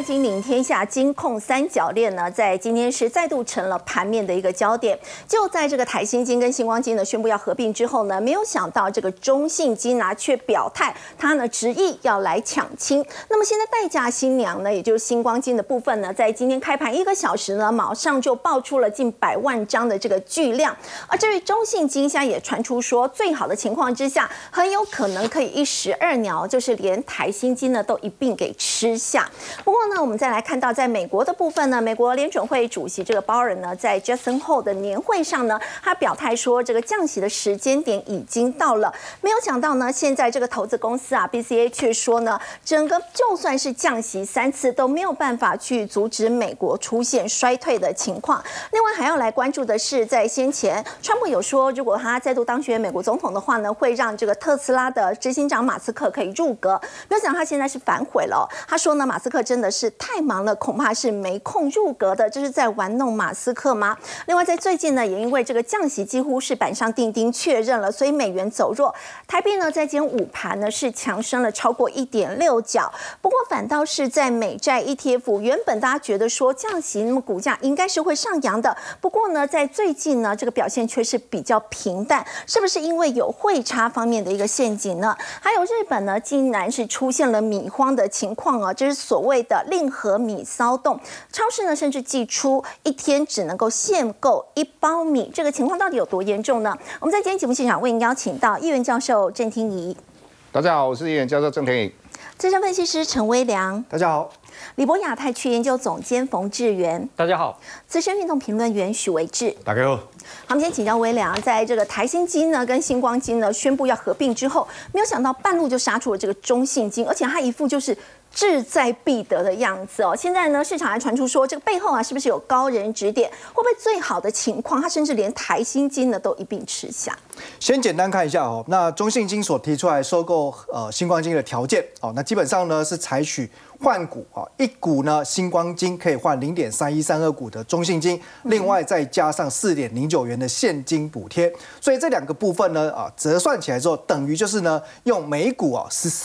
金领天下金控三角恋呢，在今天是再度成了盘面的一个焦点。就在这个台新金跟星光金呢宣布要合并之后呢，没有想到这个中信金呢却表态，他呢执意要来抢亲。那么现在代驾新娘呢，也就是星光金的部分呢，在今天开盘1个小时呢，马上就爆出了近100万张的这个巨量。而至于中信金，现在也传出说，最好的情况之下，很有可能可以一石二鸟，就是连台新金呢都一并给吃下。不过呢，我们再来看到，在美国的部分呢，美国联准会主席这个鲍尔呢，在 Jackson Hole 的年会上呢，他表态说，这个降息的时间点已经到了。没有想到呢，现在这个投资公司啊 BCA 却说呢，整个就算是降息3次都没有办法去阻止美国出现衰退的情况。另外还要来关注的是，在先前川普有说，如果他再度当选美国总统的话呢，会让这个特斯拉的执行长马斯克可以入阁。没有想到他现在是反悔了，他说呢，马斯克真的是太忙了，恐怕是没空入阁的，这是在玩弄马斯克吗？另外在最近呢，也因为这个降息几乎是板上钉钉确认了，所以美元走弱，台币呢在今天午盘呢是强升了超过1.6角。不过反倒是在美债 ETF， 原本大家觉得说降息，那么股价应该是会上扬的，不过呢在最近呢这个表现却是比较平淡，是不是因为有汇差方面的一个陷阱呢？还有日本呢竟然是出现了米荒的情况啊，这是所谓的令和米骚动，超市呢甚至寄出1天只能够限购1包米，这个情况到底有多严重呢？我们在今天节目现场为您邀请到议员教授郑听仪， 大家好，我是议员教授郑听仪； 资深分析师陈威良， 大家好； 李博亚太区研究总监冯志源， 大家好； 资深运动评论员许维志， 大家好。 好，我们今天请教威良，在这个台新金呢跟星光金呢宣布要合并之后，没有想到半路就杀出了这个中信金，而且他一副就是志在必得的样子哦。现在呢，市场还传出说，这个背后啊，是不是有高人指点？会不会最好的情况，他甚至连台新金呢都一并吃下？ 先简单看一下哦，那中信金所提出来收购星光金的条件哦，那基本上呢是采取换股啊，1股呢星光金可以换0.3132股的中信金，另外再加上4.09元的现金补贴，所以这2个部分呢折算起来之后，等于就是呢用每股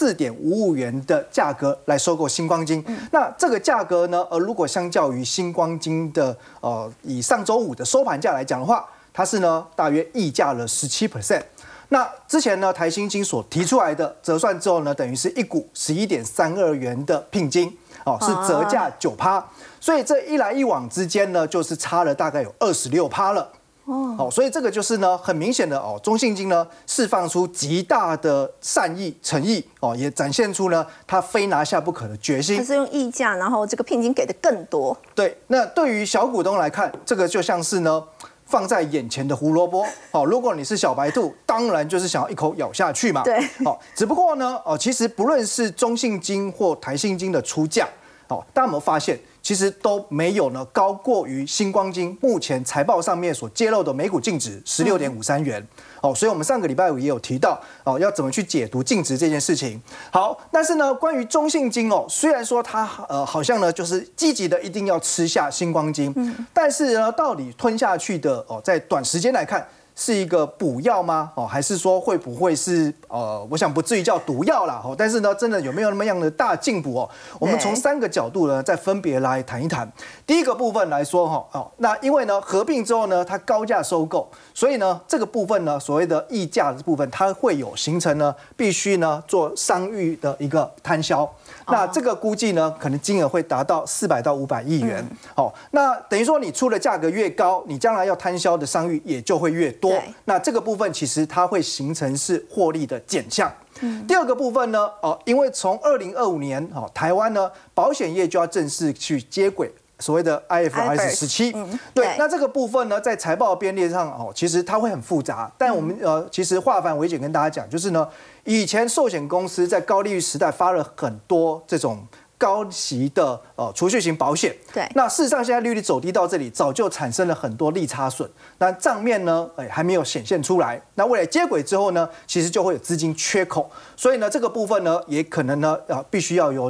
14.55元的价格来收购星光金。那这个价格呢，如果相较于星光金的以上周五的收盘价来讲的话，它是呢大约溢价了17%。那之前呢，台新金所提出来的折算之后呢，等于是1股11.32元的聘金，是折价9%，所以这一来一往之间呢，就是差了大概有26%了。所以这个就是呢，很明显的中信金呢释放出极大的善意诚意也展现出呢他非拿下不可的决心。 他是用溢价，然后这个聘金给的更多。 对，那对于小股东来看，这个就像是呢放在眼前的胡萝卜。如果你是小白兔，当然就是想要一口咬下去嘛。 对， 只不过呢，其实不论是中信金或台信金的出价，大家有没有发现？其实都没有呢高过于星光金目前财报上面所揭露的每股净值16.53元。所以我们上个礼拜五也有提到要怎么去解读净值这件事情。好，但是呢，关于中信金虽然说它好像呢就是积极的一定要吃下星光金，但是呢，到底吞下去的在短时间来看，是一个补药吗？还是说会不会是我想不至于叫毒药啦。但是呢，真的有没有那么样的大进补我们从3个角度呢，再分别来谈一谈。第一个部分来说那因为呢合并之后呢，它高价收购，所以呢这个部分呢所谓的溢价的部分，它会有形成呢必须呢做商誉的一个摊销。那这个估计呢，可能金额会达到400到500亿元。那等于说你出的价格越高，你将来要摊销的商誉也就会越多。那这个部分其实它会形成是获利的减项。第二个部分呢，因为从2025年台湾呢保险业就要正式去接轨所谓的 IFRS 17，对，那这个部分呢，在财报编列上其实它会很复杂，但我们其实化繁为简跟大家讲，就是呢，以前寿险公司在高利率时代发了很多这种高息的储蓄型保险， 对， 那事实上现在利率走低到这里，早就产生了很多利差损，那账面呢，还没有显现出来。那未来接轨之后呢，其实就会有资金缺口，所以呢，这个部分呢，也可能呢，必须要由呢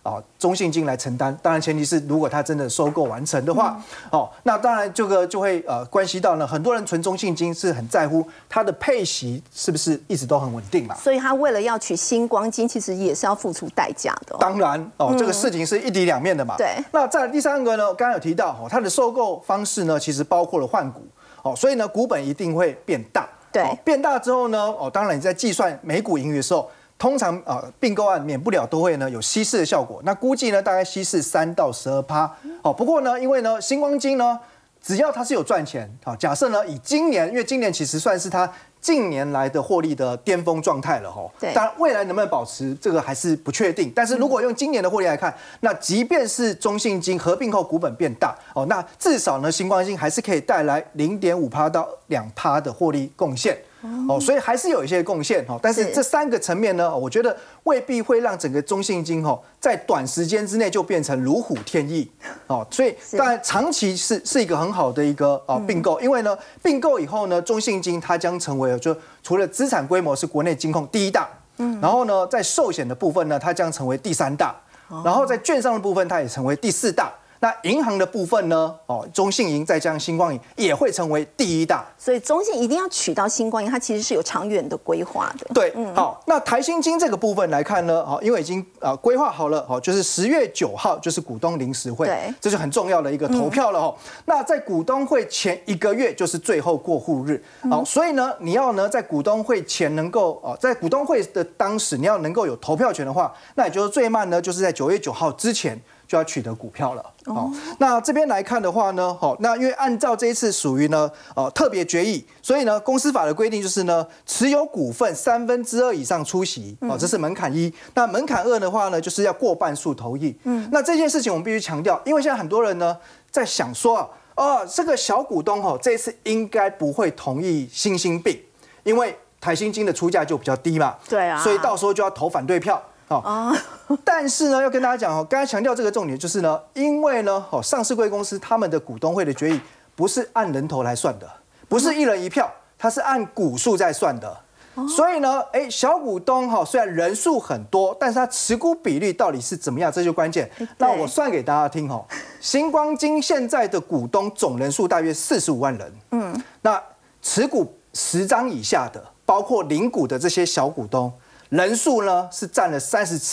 中信金来承担。当然前提是如果它真的收购完成的话，那当然这个就会关系到呢，很多人存中信金是很在乎它的配息是不是一直都很稳定嘛。 所以他为了要取星光金，其实也是要付出代价的。 当然这个事情是一体两面的嘛。 对。 那再来第三个呢，刚刚有提到它的收购方式呢，其实包括了换股。所以呢，股本一定会变大。 对， 变大之后呢，当然你在计算每股盈余的时候，通常并购案免不了都会呢有稀释的效果。那估计呢大概稀释3%到12%。不过呢，因为呢星光金呢，只要它是有赚钱，假设呢以今年，因为今年其实算是它近年来的获利的巅峰状态了对， 当然未来能不能保持这个还是不确定。但是如果用今年的获利来看，那即便是中信金合并后股本变大，那至少呢星光金还是可以带来0.5%到2%的获利贡献。所以还是有一些贡献但是这3个层面呢，我觉得未必会让整个中信金在短时间之内就变成如虎添翼所以当然长期是一个很好的一个并购，因为呢并购以后呢，中信金它将成为就除了资产规模是国内金控第1大，然后呢在寿险的部分呢，它将成为第3大，然后在券商的部分它也成为第4大。那银行的部分呢？中信银再加上星光银也会成为第1大， 所以中信一定要取到星光银，它其实是有长远的规划的。 对，好，那台新金这个部分来看呢，因为已经规划好了，就是10月9号就是股东临时会， 对， 这是很重要的一个投票了那在股东会前1个月就是最后过户日，所以呢，你要呢在股东会前能够在股东会的当时你要能够有投票权的话，那也就是最慢呢就是在9月9号之前就要取得股票了。那这边来看的话呢，那因为按照这一次属于呢特别决议，所以呢公司法的规定就是呢持有股份2/3以上出席，这是门槛1。那门槛2的话呢，就是要过半数同意。那这件事情我们必须强调，因为现在很多人呢在想说这个小股东这一次应该不会同意新兴并，因为台新金的出价就比较低嘛， 对啊， 所以到时候就要投反对票。但是呢，要跟大家讲刚才强调这个重点就是呢，因为呢，上市柜公司他们的股东会的决议不是按人头来算的，不是1人1票，它是按股数在算的。所以呢，小股东虽然人数很多，但是它持股比例到底是怎么样，这就关键。那我算给大家听星光金现在的股东总人数大约45万人，那持股10张以下的，包括零股的这些小股东。人数呢是占了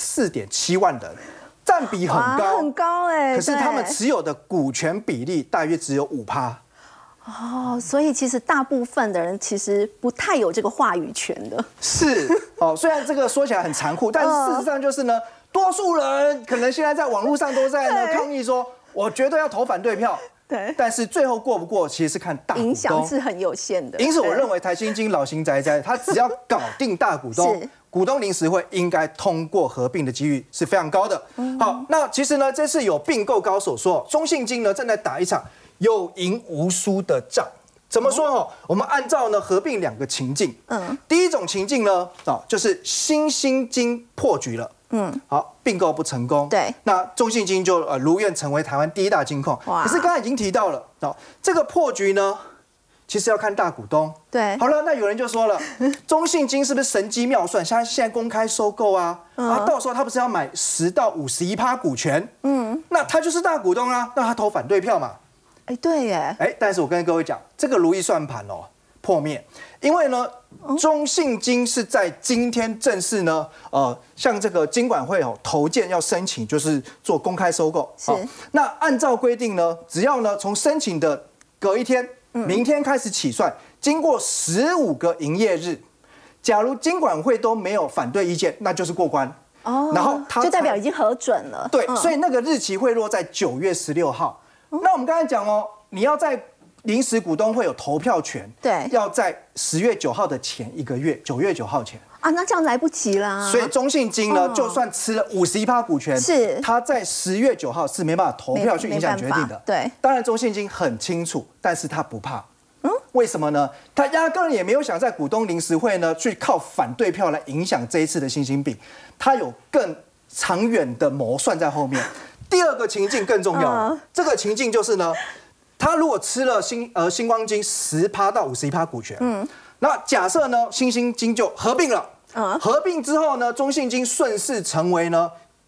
34.7万人，占比很高， 很高可是他们持有的股权比例大约只有5%。 所以其实大部分的人其实不太有这个话语权的。 是虽然这个说起来很残酷，但是事实上就是呢，多数人可能现在在网络上都在呢抗议说，我绝对要投反对票。 对， 但是最后过不过，其实是看大股东， 影响是很有限的。 因此，我认为台新金老型宅宅，他只要搞定大股东，股东临时会应该通过合并的几率是非常高的。好，那其实呢，这次有并购高手说，中信金呢正在打一场有赢无输的仗。怎么说我们按照呢合并2个情境。第一种情境呢就是新兴金破局了。好，并购不成功， 对， 那中信金就如愿成为台湾第1大金控。可是刚才已经提到了这个破局呢，其实要看大股东。 对， 好了，那有人就说了，中信金是不是神机妙算？现在公开收购到时候他不是要买10到51%股权？那他就是大股东那他投反对票嘛？ 对耶。 但是我跟各位讲，这个如意算盘破灭，因为呢，中信金是在今天正式呢，向这个金管会投件要申请，就是做公开收购。 是。 那按照规定呢，只要呢从申请的隔一天，明天开始起算，经过15个营业日，假如金管会都没有反对意见，那就是过关。然后它就代表已经核准了。 对，所以那个日期会落在9月16号。那我们刚才讲你要在临时股东会有投票权， 对， 要在10月9号的前1个月，9月9号前那这样来不及啦。 所以中信金呢，就算吃了51%股权， 是他在10月9号是没办法投票去影响决定的。 对， 当然中信金很清楚，但是他不怕。为什么呢？他压根也没有想在股东临时会呢去靠反对票来影响这一次的新兴并，他有更长远的谋算在后面。第2个情境更重要，这个情境就是呢。他如果吃了星光金10%到51%股权，那假设呢新兴金就合并了，合并之后呢中信金顺势成为呢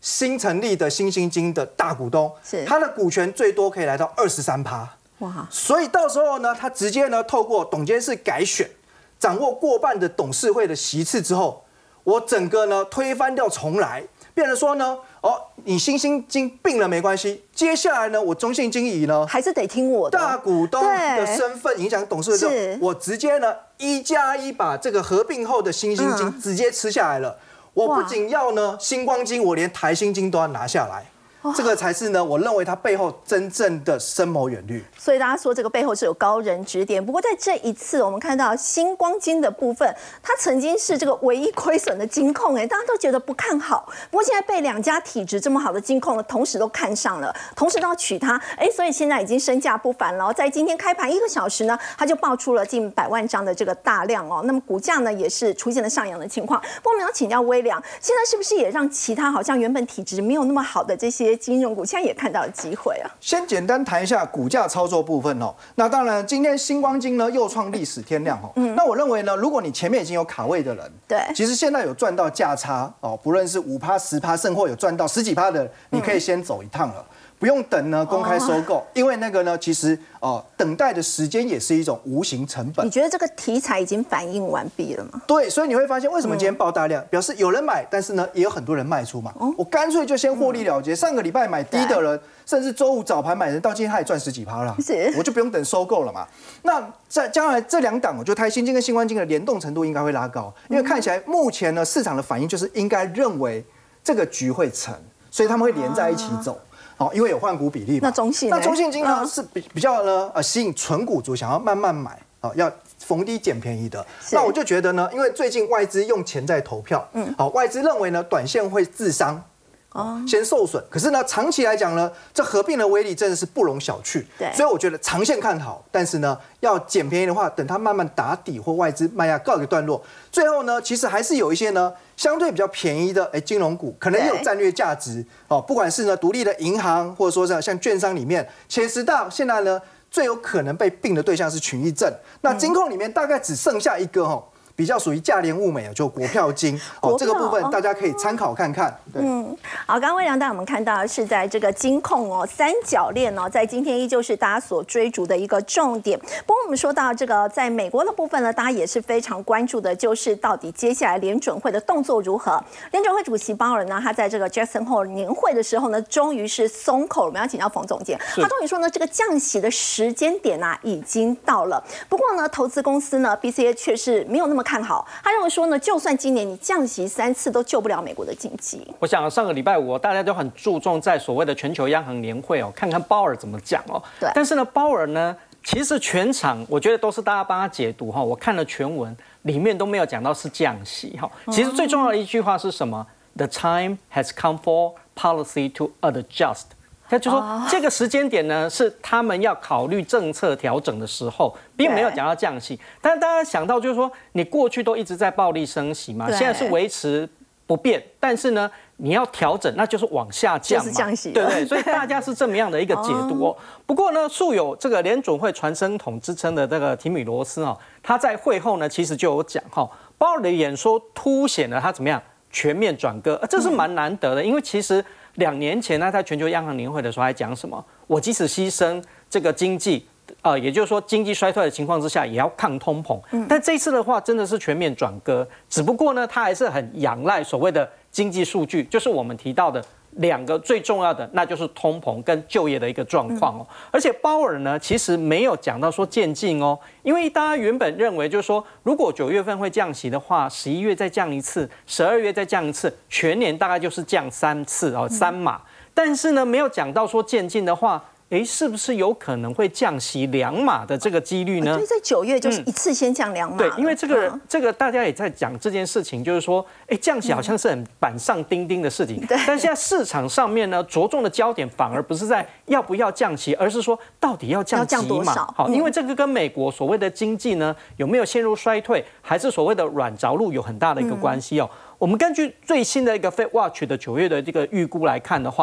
新成立的新兴金的大股东，他的股权最多可以来到23%。哇！所以到时候呢，他直接呢透过董监事改选，掌握过半的董事会的席次之后，我整个呢推翻掉重来，变成说呢，你新兴金并了没关系，接下来呢，我中信金以呢还是得听我的大股东的身份影响董事会之后，我直接呢1+1把这个合并后的新兴金直接吃下来了。我不仅要呢星光金，我连台新金都要拿下来。这个才是呢，我认为它背后真正的深谋远虑。 所以大家说这个背后是有高人指点。不过在这一次，我们看到星光金的部分，它曾经是这个唯一亏损的金控，大家都觉得不看好。不过现在被2家体质这么好的金控呢，同时都看上了，同时都要取它，所以现在已经身价不凡了。在今天开盘1个小时呢，它就爆出了近100万张的这个大量那么股价呢也是出现了上扬的情况。不过我们要请教威良，现在是不是也让其他好像原本体质没有那么好的这些金融股，现在也看到了机会啊？ 先简单谈一下股价操作部分那当然，今天星光金呢又创历史天量那我认为呢，如果你前面已经有卡位的人， 对， 其实现在有赚到价差不论是5%、10%，甚或有赚到10几%的，你可以先走一趟了。不用等呢公开收购，因为那个呢，其实等待的时间也是一种无形成本。 你觉得这个题材已经反应完毕了吗？ 对，所以你会发现为什么今天爆大量，表示有人买，但是呢也有很多人卖出嘛。我干脆就先获利了结。上个礼拜买低的人，甚至周五早盘买人，到今天他也赚10几%了，我就不用等收购了嘛。那在将来这2档，我觉得台新金跟星光金的联动程度应该会拉高，因为看起来目前呢市场的反应就是应该认为这个局会成，所以他们会连在一起走。因为有换股比例嘛。 那中信金呢是比较呢吸引纯股族想要慢慢买要逢低捡便宜的。那我就觉得呢，因为最近外资用钱在投票，外资认为呢短线会自伤。先受损，可是呢，长期来讲呢，这合并的威力真的是不容小觑。 对， 所以我觉得长线看好，但是呢，要捡便宜的话，等它慢慢打底或外资卖压告一个段落，最后呢，其实还是有一些呢相对比较便宜的金融股，可能也有战略价值不管是呢独立的银行，或者说像券商里面前10大，现在呢最有可能被并的对象是群益证，那金控里面大概只剩下一个比较属于价廉物美就国票金这个部分大家可以参考看看。对， 好，刚刚威良带我们看到的是在这个金控三角链在今天依旧是大家所追逐的一个重点。不过我们说到这个在美国的部分呢，大家也是非常关注的，就是到底接下来联准会的动作如何。联准会主席鲍尔呢，他在这个 Jackson Hole 年会的时候呢，终于是松口了。我们要请教冯总监，他终于说呢，这个降息的时间点已经到了。不过呢，投资公司呢 BCA 却是没有那么看好，他认为说呢，就算今年你降息3次都救不了美国的经济。 我想上个礼拜五大家都很注重在所谓的全球央行年会看看鲍尔怎么讲对。 但是呢，鲍尔呢，其实全场我觉得都是大家帮他解读我看了全文，里面都没有讲到是降息其实最重要的一句话是什么？The time has come for policy to adjust。他就说，这个时间点呢，是他们要考虑政策调整的时候，并没有讲到降息。但是大家想到就是说，你过去都一直在暴力升息嘛，现在是维持不变，但是呢，你要调整，那就是往下降嘛， 就是降息， 对不对？所以大家是这么样的一个解读不过呢，素有这个联准会传声筒之称的这个提米罗斯他在会后呢，其实就有讲鲍尔的演说凸显了他怎么样全面转鸽，这是蛮难得的，因为其实2年前他在全球央行年会的时候还讲什么？我即使牺牲这个经济，也就是说经济衰退的情况之下，也要抗通膨。但这次的话真的是全面转鸽，只不过呢，他还是很仰赖所谓的经济数据，就是我们提到的2个最重要的，那就是通膨跟就业的一个状况而且鲍尔呢，其实没有讲到说渐进因为大家原本认为就是说，如果9月份会降息的话，11月再降1次，12月再降1次，全年大概就是降3次3码。但是呢，没有讲到说渐进的话。是不是有可能会降息2码的这个几率呢？ 所以在9月就是一次先降2码。 对，因为这个大家也在讲这件事情，就是说，降息好像是很板上钉钉的事情。但现在市场上面呢，着重的焦点反而不是在要不要降息，而是说到底要降几码。好，因为这个跟美国所谓的经济呢有没有陷入衰退，还是所谓的软着陆有很大的一个关系我们根据最新的一个 Fed Watch 的9月的这个预估来看的话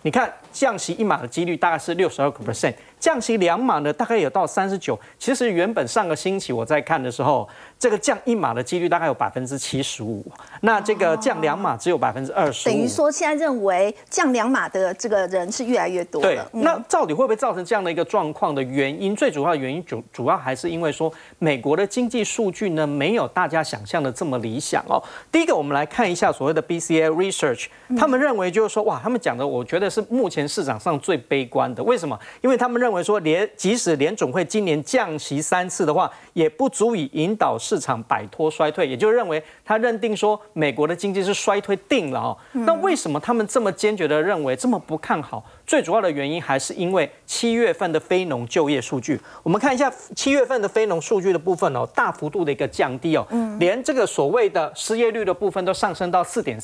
你看降息1码的几率大概是62%，降息2码呢大概有到39%。其实原本上个星期我在看的时候，这个降1码的几率大概有75%，那这个降2码只有25%。 等于说现在认为降2码的这个人是越来越多了。 对，那到底会不会造成这样的一个状况的原因？最主要的原因主要还是因为说美国的经济数据呢没有大家想象的这么理想哦。第一个，我们来看一下所谓的 BCA Research， 他们认为就是说，哇，他们讲的我觉得是目前市场上最悲观的。为什么？因为他们认为说，即使联准会今年降息3次的话，也不足以引导市场摆脱衰退，也就是认为他认定说美国的经济是衰退定了哦。那为什么他们这么坚决的认为这么不看好？最主要的原因还是因为7月份的非农就业数据。我们看一下7月份的非农数据的部分哦，大幅度的一个降低哦，连这个所谓的失业率的部分都上升到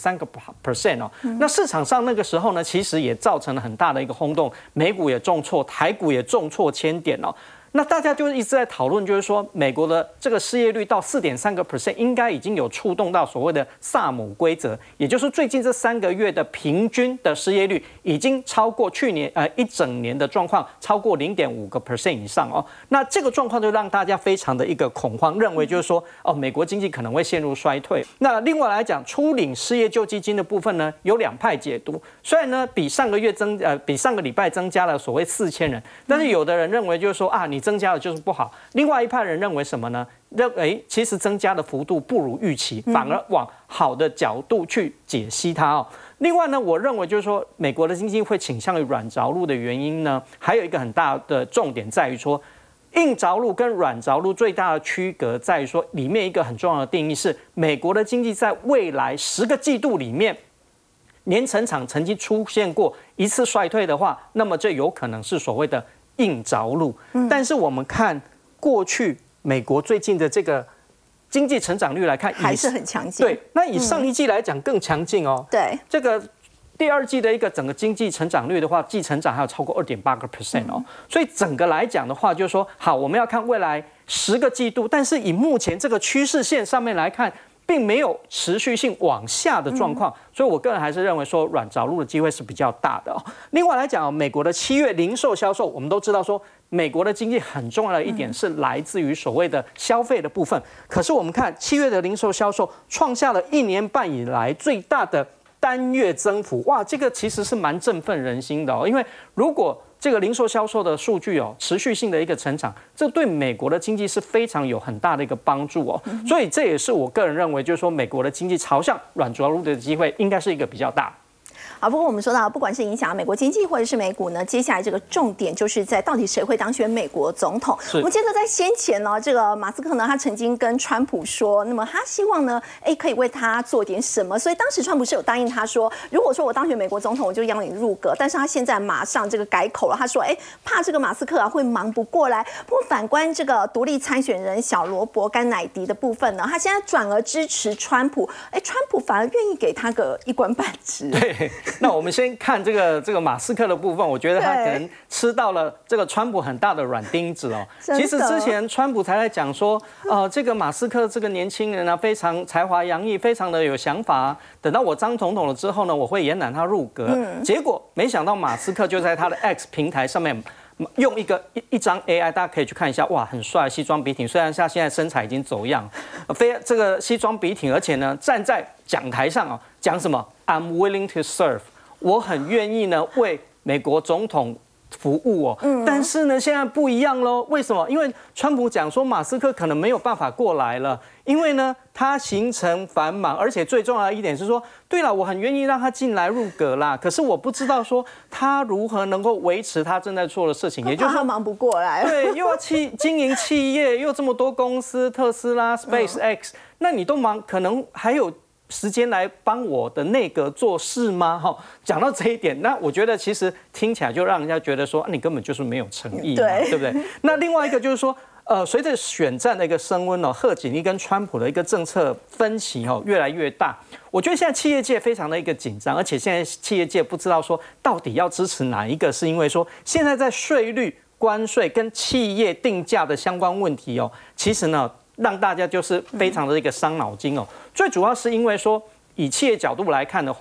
4.3%哦。那市场上那个时候呢，其实也造成了很大的一个轰动，美股也重挫，台股也重挫1000点哦。那大家就一直在讨论，就是说美国的这个失业率到4.3%，应该已经有触动到所谓的萨姆规则，也就是最近这3个月的平均的失业率已经超过去年一整年的状况，超过0.5% 以上哦。那这个状况就让大家非常的一个恐慌，认为就是说哦，美国经济可能会陷入衰退。那另外来讲，初领失业救济金的部分呢，有2派解读。虽然呢比上个礼拜增加了所谓4000人，但是有的人认为就是说啊，你增加了就是不好。另外一派人认为什么呢？认为其实增加的幅度不如预期，反而往好的角度去解析它哦。另外呢，我认为就是说，美国的经济会倾向于软着陆的原因呢，还有一个很大的重点在于说，硬着陆跟软着陆最大的区隔在于说，里面一个很重要的定义是，美国的经济在未来10个季度里面，年成长曾经出现过1次衰退的话，那么这有可能是所谓的硬着陆。但是我们看过去美国最近的这个经济成长率来看， 还是很强劲。 对，那以上一季来讲更强劲哦。 对， 这个第2季的一个整个经济成长率的话，季成长还有超过2.8% 哦。所以整个来讲的话，就是说，好，我们要看未来10个季度，但是以目前这个趋势线上面来看，并没有持续性往下的状况，所以我个人还是认为说软着陆的机会是比较大的哦。另外来讲，美国的7月零售销售，我们都知道说，美国的经济很重要的一点是来自于所谓的消费的部分。可是我们看7月的零售销售创下了1年半以来最大的单月增幅，哇，这个其实是蛮振奋人心的哦。因为如果这个零售销售的数据哦，持续性的一个成长，这对美国的经济是非常有很大的一个帮助哦。所以这也是我个人认为，就是说美国的经济朝向软着陆的机会应该是一个比较大。 好，不过我们说到，不管是影响美国经济或者是美股呢，接下来这个重点就是在到底谁会当选美国总统。我们接着在先前呢，这个马斯克呢，他曾经跟川普说，那么他希望呢，可以为他做点什么。所以当时川普是有答应他说，如果说我当选美国总统，我就邀你入阁。但是他现在马上这个改口了，他说，怕这个马斯克啊会忙不过来。不过反观这个独立参选人小罗伯甘乃迪的部分呢，他现在转而支持川普，川普反而愿意给他个一官半职。 对。那我们先看这个马斯克的部分，我觉得他可能吃到了这个川普很大的软钉子哦。其实之前川普才在讲说，这个马斯克这个年轻人啊，非常才华洋溢，非常的有想法啊。等到我当总统了之后呢，我会延揽他入阁。结果没想到马斯克就在他的 X 平台上面用一张 AI， 大家可以去看一下，哇，很帅，西装笔挺。虽然他现在身材已经走样，这个西装笔挺，而且呢站在讲台上哦，讲什么 ？I'm willing to serve， 我很愿意呢为美国总统服务哦。但是呢现在不一样喽，为什么？因为川普讲说马斯克可能没有办法过来了，因为呢他行程繁忙，而且最重要的一点是说，对了，我很愿意让他进来入阁啦，可是我不知道说他如何能够维持他正在做的事情，也就是说他忙不过来， 对，又要经营企业，又这么多公司，特斯拉、SpaceX，那你都忙，可能还有时间来帮我的内阁做事吗？讲到这一点，那我觉得其实听起来就让人家觉得说，你根本就是没有诚意嘛，对不对？那另外一个就是说，随着选战的一个升温哦，贺锦丽跟川普的一个政策分歧越来越大，我觉得现在企业界非常的一个紧张，而且现在企业界不知道说到底要支持哪一个，是因为说现在在税率、关税跟企业定价的相关问题其实呢，让大家就是非常的一个伤脑筋哦。最主要是因为说，以企业角度来看的话，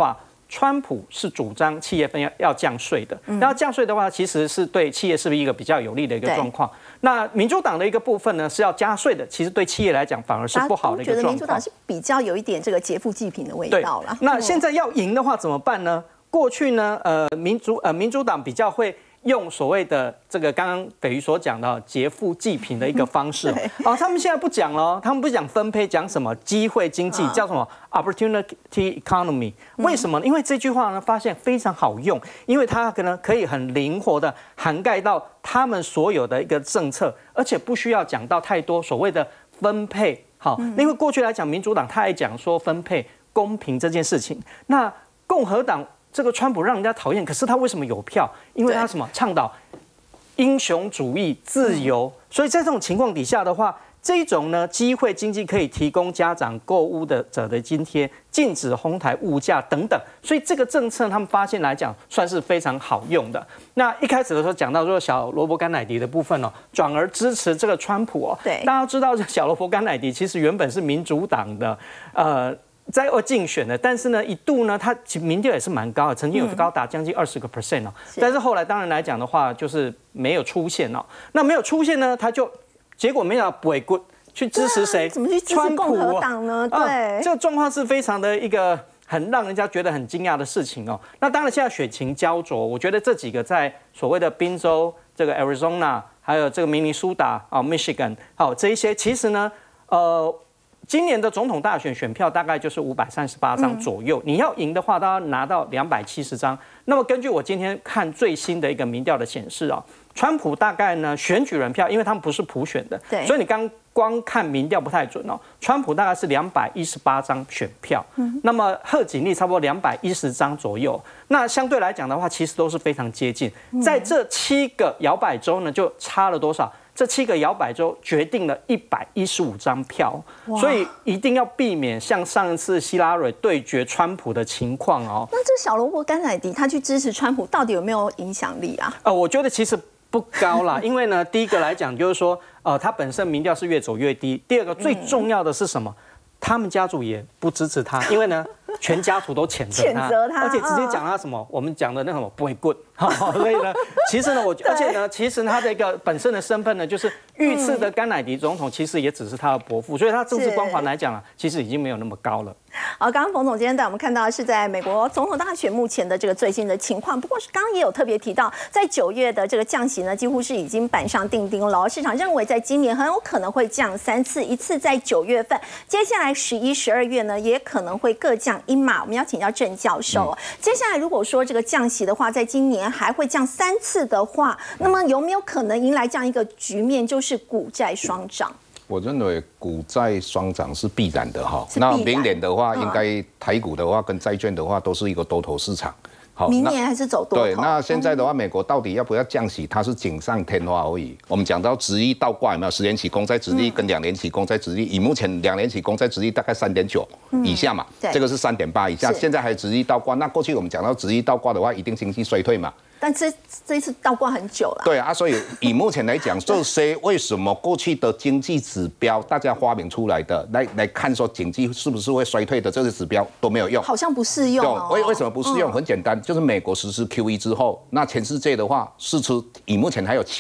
川普是主张企业分要降税的，要降税的话，其实是对企业是不是一个比较有利的一个状况？那民主党的一个部分呢是要加税的，其实对企业来讲反而是不好的一个状况。我觉得民主党是比较有一点这个劫富济贫的味道了。 那现在要赢的话怎么办呢？过去呢，民主党比较会用所谓的这个刚刚北瑜所讲的劫富济贫的一个方式他们现在不讲了，他们不讲分配，讲什么机会经济，叫什么 opportunity economy？ 为什么？因为这句话呢，发现非常好用，因为它可以很灵活的涵盖到他们所有的一个政策，而且不需要讲到太多所谓的分配。好，因为过去来讲，民主党他还讲说分配公平这件事情，那共和党。这个川普让人家讨厌，可是他为什么有票？因为他什么倡导英雄主义、自由，所以在这种情况底下的话，这种呢机会经济可以提供家长购物者的津贴，禁止哄抬物价等等，所以这个政策他们发现来讲算是非常好用的。那一开始的时候讲到说小萝卜甘乃迪的部分转而支持这个川普对， 大家知道这小萝卜甘乃迪其实原本是民主党的在竞选的，但是呢，一度呢，他民调也是蛮高的，曾经有高达将近20%但是后来当然来讲的话，就是没有出现那没有出现呢，他就结果没想到不会去支持谁？ 怎么去支持共和党呢？对， 这个状况是非常的一个很让人家觉得很惊讶的事情那当然现在选情焦灼，我觉得这几个在所谓的宾州、这个 Arizona， 还有这个明尼苏达Michigan， 这一些其实呢，今年的总统大选选票大概就是538张左右，你要赢的话，都要拿到270张。那么根据我今天看最新的一个民调的显示川普大概呢选举人票，因为他们不是普选的，所以你光看民调不太准川普大概是218张选票，那么贺锦丽差不多210张左右。那相对来讲的话，其实都是非常接近。在这7个摇摆州呢，就差了多少？这7个摇摆州决定了115张票，所以一定要避免像上一次希拉蕊对决川普的情况那这小萝卜甘乃迪他去支持川普，到底有没有影响力啊？ 我觉得其实不高啦，因为呢，第一个来讲就是说，他本身民调是越走越低。第二个最重要的是什么？他们家族也不支持他，因为呢，全家族都谴责他，而且直接讲他什么，我们讲的那什么不会滚，所以呢，其实呢，而且呢，其实他的一个本身的身份呢，就是遇刺的甘乃迪总统，其实也只是他的伯父，所以他政治光环来讲其实已经没有那么高了。 好，刚刚冯总今天带我们看到的是在美国总统大选目前的这个最新的情况。不过刚刚也有特别提到，在9月的这个降息呢，几乎是已经板上钉钉了。市场认为在今年很有可能会降3次，一次在9月份，接下来11、12月呢也可能会各降1码。我们要请教郑教授，接下来如果说这个降息的话，在今年还会降3次的话，那么有没有可能迎来这样一个局面，就是股债双涨？ 我认为股债双涨是必然的那明年的话，应该台股的话跟债券的话都是一个多头市场。 明年还是走多头。 对，那现在的话，美国到底要不要降息？它是锦上添花而已。我们讲到殖利率倒挂有没有？10年期公债殖利率跟2年期公债殖利率，以目前2年期公债殖利率大概3.9以下嘛，这个是3.8以下。现在还殖利率倒挂，那过去我们讲到殖利率倒挂的话，一定经济衰退嘛。 但这一次倒挂很久了。 对所以以目前来讲，这些为什么过去的经济指标大家发明出来的来看说经济是不是会衰退的这些指标都没有用， 好像不适用为什么不适用？很简单，就是美国实施 QE 之后，那全世界的话释出以目前还有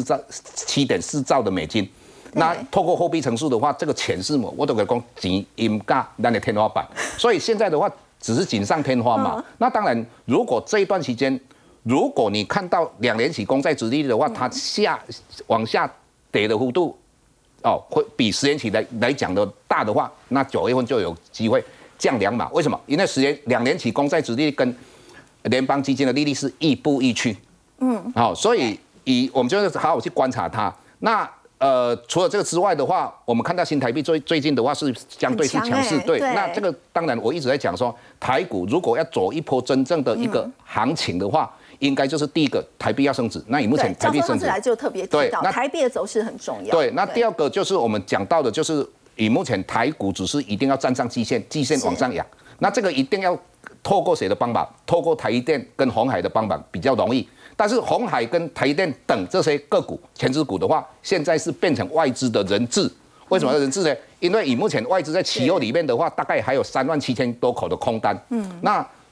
7.4兆的美金。那透过货币乘数的话，这个钱是我都可以讲钱应价咱的天花板，所以现在的话只是锦上添花嘛。那当然，如果这一段期间，如果你看到2年期公债殖利率的话，它往下跌的幅度，会比10年期来讲的大的话，那9月份就有机会降2码。为什么？因为2年期公债殖利率跟联邦基金的利率是亦步亦趋。所以我们就是好好去观察它。那除了这个之外的话，我们看到新台币最近的话是相对是强势，对。那这个当然我一直在讲说，台股如果要走一波真正的一个行情的话，应该就是第一个台币要升值。那以目前台币升值， 来就特别提到台币的走势很重要。 对，那第二个就是我们讲到的，就是以目前台股只是一定要站上季线往上扬，那这个一定要透过谁的帮忙？透过台积电跟鸿海的帮忙比较容易。但是鸿海跟台积电等这些个股、全指股的话，现在是变成外资的人质。为什么人质呢？因为以目前外资在期货里面的话，大概还有37000多口的空单。那如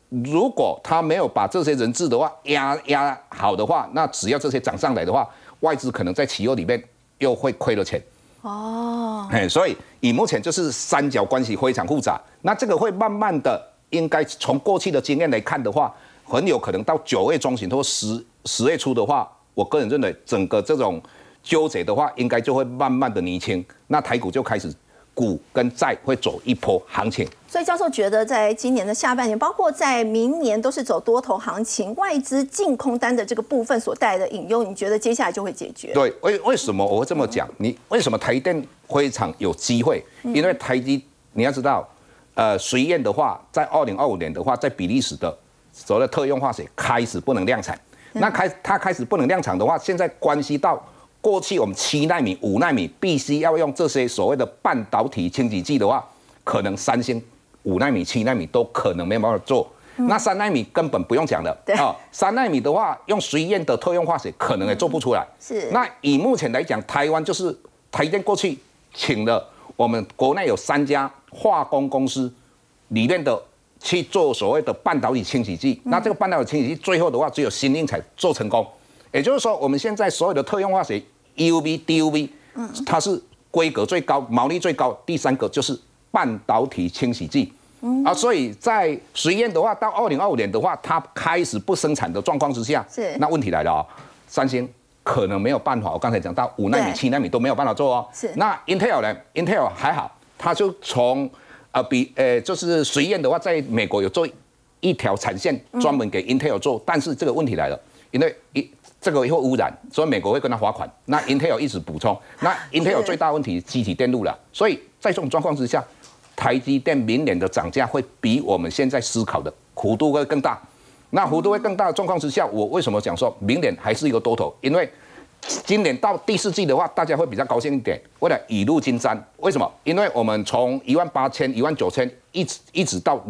如果他没有把这些人质的话压好的话，那只要这些涨上来的话，外资可能在期货里面又会亏了钱。所以以目前就是三角关系非常复杂，那这个会慢慢的，应该从过去的经验来看的话，很有可能到9月中旬或10月初的话，我个人认为整个这种纠结的话，应该就会慢慢的厘清，那台股就开始股跟债会走一波行情。 所以教授觉得，在今年的下半年，包括在明年，都是走多头行情，外资净空单的这个部分所带来的隐忧，你觉得接下来就会解决？ 对，为什么我会这么讲？你为什么台电非常有机会？因为台积，你要知道，随燕的话，在2025年的话，在比利时的所谓的特用化学开始不能量产，那它开始不能量产的话，现在关系到过去我们7奈米、5奈米必须要用这些所谓的半导体清洗剂的话，可能三星5奈米、7奈米都可能没办法做。那3奈米根本不用讲了， 对 3奈米的话，用随燕的特用化学可能也做不出来。 是。 那以目前来讲，台湾就是台电过去请了我们国内有3家化工公司里面的去做所谓的半导体清洗剂。那这个半导体清洗剂最后的话，只有新英才做成功。也就是说，我们现在所有的特用化学 EUV、DUV， 它是规格最高、毛利最高。第3个就是半导体清洗剂。所以在随燕的话，到2025年的话，它开始不生产的状况之下，那问题来了三星可能没有办法。我刚才讲到5奈米、7奈米都没有办法做是。 那 Intel 呢 ？Intel 还好，它就从就是随燕的话，在美国有做一条产线专门给 Intel 做，但是这个问题来了，因为这个会污染，所以美国会跟他罚款。那 Intel 一直补充，那 Intel 最大问题机体电路了，所以在这种状况之下，台积电明年的涨价会比我们现在思考的幅度会更大。那幅度会更大的状况之下，我为什么讲说明年还是一个多头？因为今年到第4季的话，大家会比较高兴一点，为了雨露均沾。为什么？因为我们从18000、19000一直到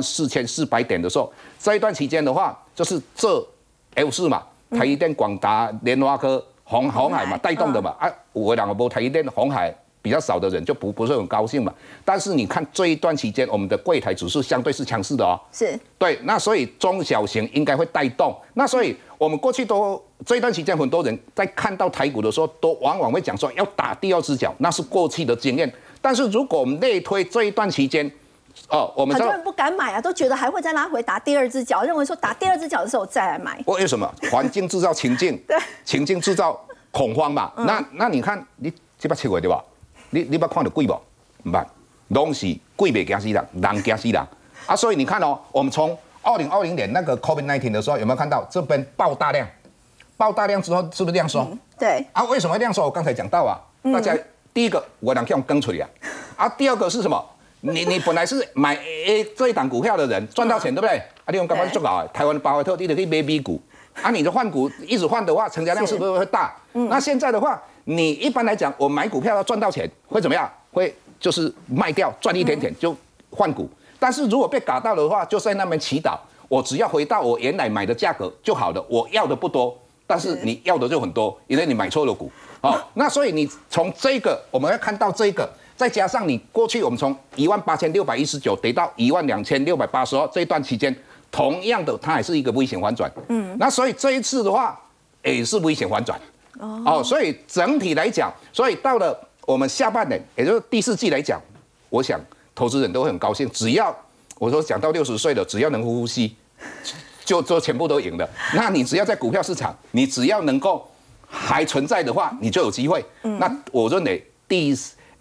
24400点的时候，这一段期间的话，就是这 L4嘛，台积电、广达、联发科、鸿海嘛带动的嘛。我两个波台积电、鸿海比较少的人就不是很高兴嘛。但是你看这一段期间，我们的柜台指数相对是强势的是对。那所以中小型应该会带动。那所以我们过去这一段期间，很多人在看到台股的时候，都往往会讲说要打第2只脚，那是过去的经验。但是如果我们类推这一段期间，我们很多人不敢买都觉得还会再拉回打第2只脚，认为说打第2只脚的时候再来买。 为什么？环境制造情境， 对， 情境制造恐慌嘛。那你看你这把7月对吧？你把看到贵不？唔捌，拢是贵袂惊死人，人惊死人。所以你看我们从2020年那个 COVID-19 的时候，有没有看到这边爆大量？爆大量之后是不是量缩？ 对。 为什么会量缩？我刚才讲到大家第一个我人用跟出来第二个是什么？你本来是买这一档股票的人赚到钱，对不对？你用干嘛去做搞？台湾的巴菲特你就可以买 B 股你就换股一直换的话，成交量是不是会大？那现在的话，你一般来讲，我买股票要赚到钱会怎么样？会就是卖掉赚一点点就换股。但是如果被嘎到的话，就在那边祈祷，我只要回到我原来买的价格就好了。我要的不多，但是你要的就很多，因为你买错了股。那所以你从这个我们要看到这个。再加上你过去我们从18619跌到12682这一段期间，同样的它还是一个危险反转。那所以这一次的话也是危险反转。所以整体来讲，所以到了我们下半年，也就是第4季来讲，我想投资人都会很高兴。只要我说讲到60岁了，只要能呼吸，就全部都赢了。那你只要在股票市场，你只要能够还存在的话，你就有机会。那我认为第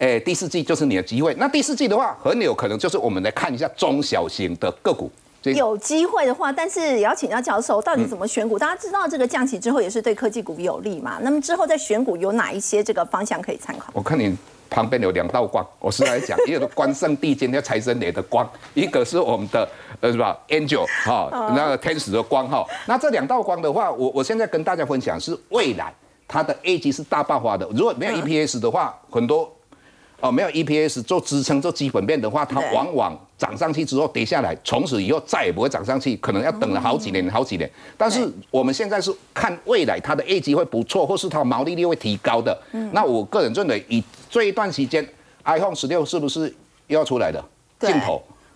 4季就是你的机会。那第4季的话，很有可能就是我们来看一下中小型的个股。 有机会的话，但是也要请教教授，到底怎么选股？大家知道这个降息之后，也是对科技股有利嘛？那么之后在选股有哪一些这个方向可以参考？ 我看你旁边有2道光，我是来讲，一个关圣帝君的财神爷的光，一个是我们的是吧 Angel 那个天使的光那这2道光的话，我现在跟大家分享是未来它的 A 级是大爆发的。如果没有 EPS 的话，很多没有 EPS 做支撑做基本面的话，它往往涨上去之后跌下来，从此以后再也不会涨上去，可能要等了好几年。但是我们现在是看未来它的业绩会不错，或是它毛利率会提高的。那我个人认为，以这一段时间 iPhone 16是不是又要出来的镜头？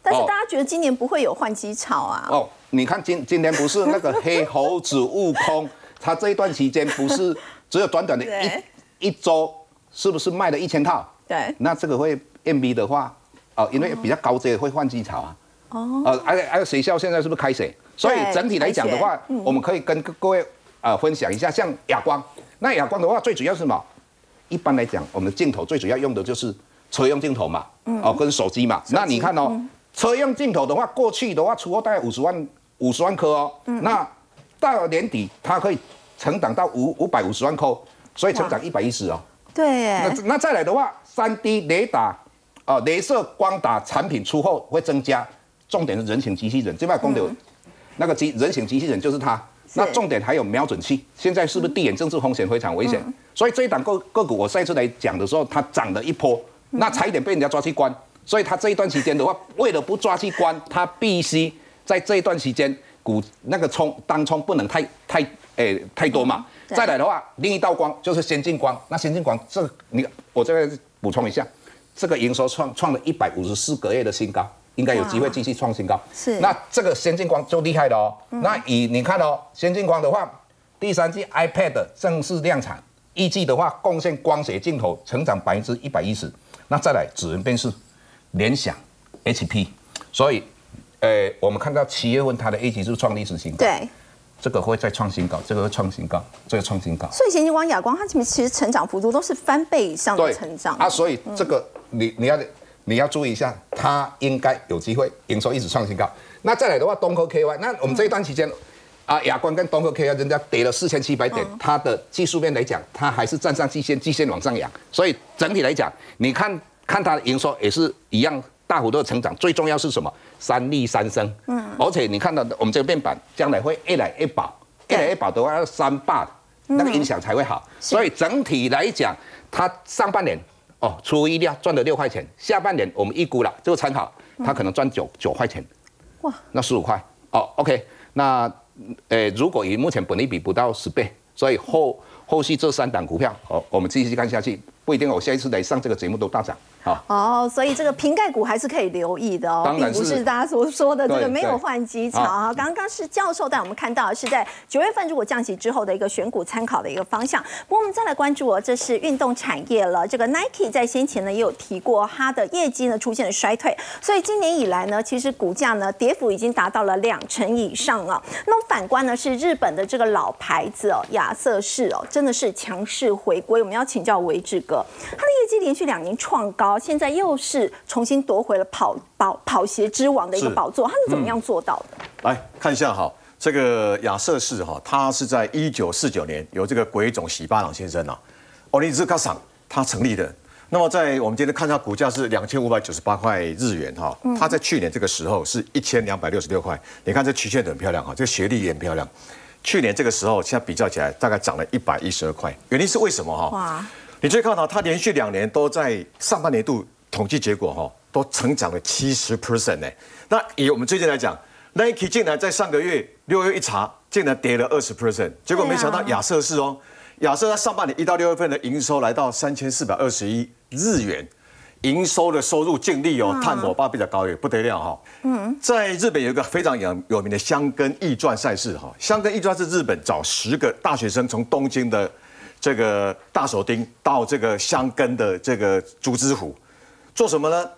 但是大家觉得今年不会有换机潮啊。 哦，你看今天不是那个黑猴子悟空，他这一段期间不是只有短短的一周，是不是卖了1000套？ 对， 那这个会 MV 的话，因为比较高阶会换机潮啊。还有学校现在是不是开学？所以整体来讲的话，我们可以跟各位分享一下，像哑光。那哑光的话，最主要是什么？一般来讲，我们的镜头最主要用的就是车用镜头嘛，跟手机嘛。那你看哦，车用镜头的话，过去的话出货大概50万颗哦。那到年底它可以成长到550万颗，所以成长110哦。 对。 那再来的话，3D 雷达雷射光打产品出货会增加，重点是人形机器人。这边讲的那个人形机器人就是它。那重点还有瞄准器，现在是不是地缘政治风险非常危险？所以这一档个股我上一次来讲的时候，它涨了一波，那差一点被人家抓去关。所以它这一段期间的话，为了不抓去关，它必须在这一段期间股那个当冲不能太多嘛。再来的话，另一道光就是先进光。那先进光我这个补充一下，这个营收创了154个月的新高。应该有机会继续创新高。 是。 那这个先进光就厉害了哦。那你看哦，先进光的话，第3季 iPad 正式量产，预计的话贡献光学镜头成长110%。那再来指纹辨识，联想、HP， 所以我们看到7月份它的 A 级是创历史新高。对。这个会再创新高，这个会创新高，这个创新高。 所以先进光、哑光，它其实成长幅度都是翻倍以上的成长。 所以这个你要注意一下，它应该有机会营收一直创新高。那再来的话，东科 KY， 那我们这一段期间，亚光跟东科 KY 人家跌了4700点，它的技术面来讲，它还是站上季线往上扬。所以整体来讲，你看它的营收也是一样大幅度的成长。最重要是什么？3利3升。而且你看到我们这个面板将来会越来越薄，越来越薄的话要3霸，那个影响才会好。所以整体来讲，它上半年。出乎意料赚了6块钱，下半年我们预估了这个参考，它可能赚9块钱，哇，那15块，OK， 那如果以目前本益比不到10倍，所以后续这3档股票，我们继续看下去，不一定我下一次来上这个节目都大涨。 所以这个瓶盖股还是可以留意的哦，并不是大家所说的这个没有换机潮啊。刚刚是教授带我们看到的是在9月份如果降息之后的一个选股参考的一个方向。不过我们再来关注这是运动产业了。这个 Nike 在先前呢也有提过，它的业绩呢出现了衰退，所以今年以来呢，其实股价呢跌幅已经达到了2%以上了。那么反观呢是日本的这个老牌子亚瑟士真的是强势回归。我们要请教维志哥，它的业绩连续2年创高。现在又是重新夺回了跑鞋之王的一个宝座，他是怎么样做到的？ 来看一下哈，这个亚瑟士哈，他是在1949年由这个鬼冢喜八郎先生奥利兹卡厂他成立的。那么在我们今天看到股价是2598块日元哈，他在去年这个时候是1266块。你看这曲线很漂亮哈，这个学历也很漂亮。去年这个时候，现在比较起来大概涨了112块，原因是为什么哈？哇！你注意看到它连续2年都在上半年度统计结果都成长了70%呢。那以我们最近来讲 ，Nike 竟然在上个月6月一查，竟然跌了20%。结果没想到亚瑟士亚瑟在上半年1到6月份的营收来到3421日元，营收的收入净利碳火巴比较高也不得了在日本有一个非常有名的箱根驿传赛事箱根驿传是日本找10个大学生从东京的这个大手町到这个箱根的这个竹之湖，做什么呢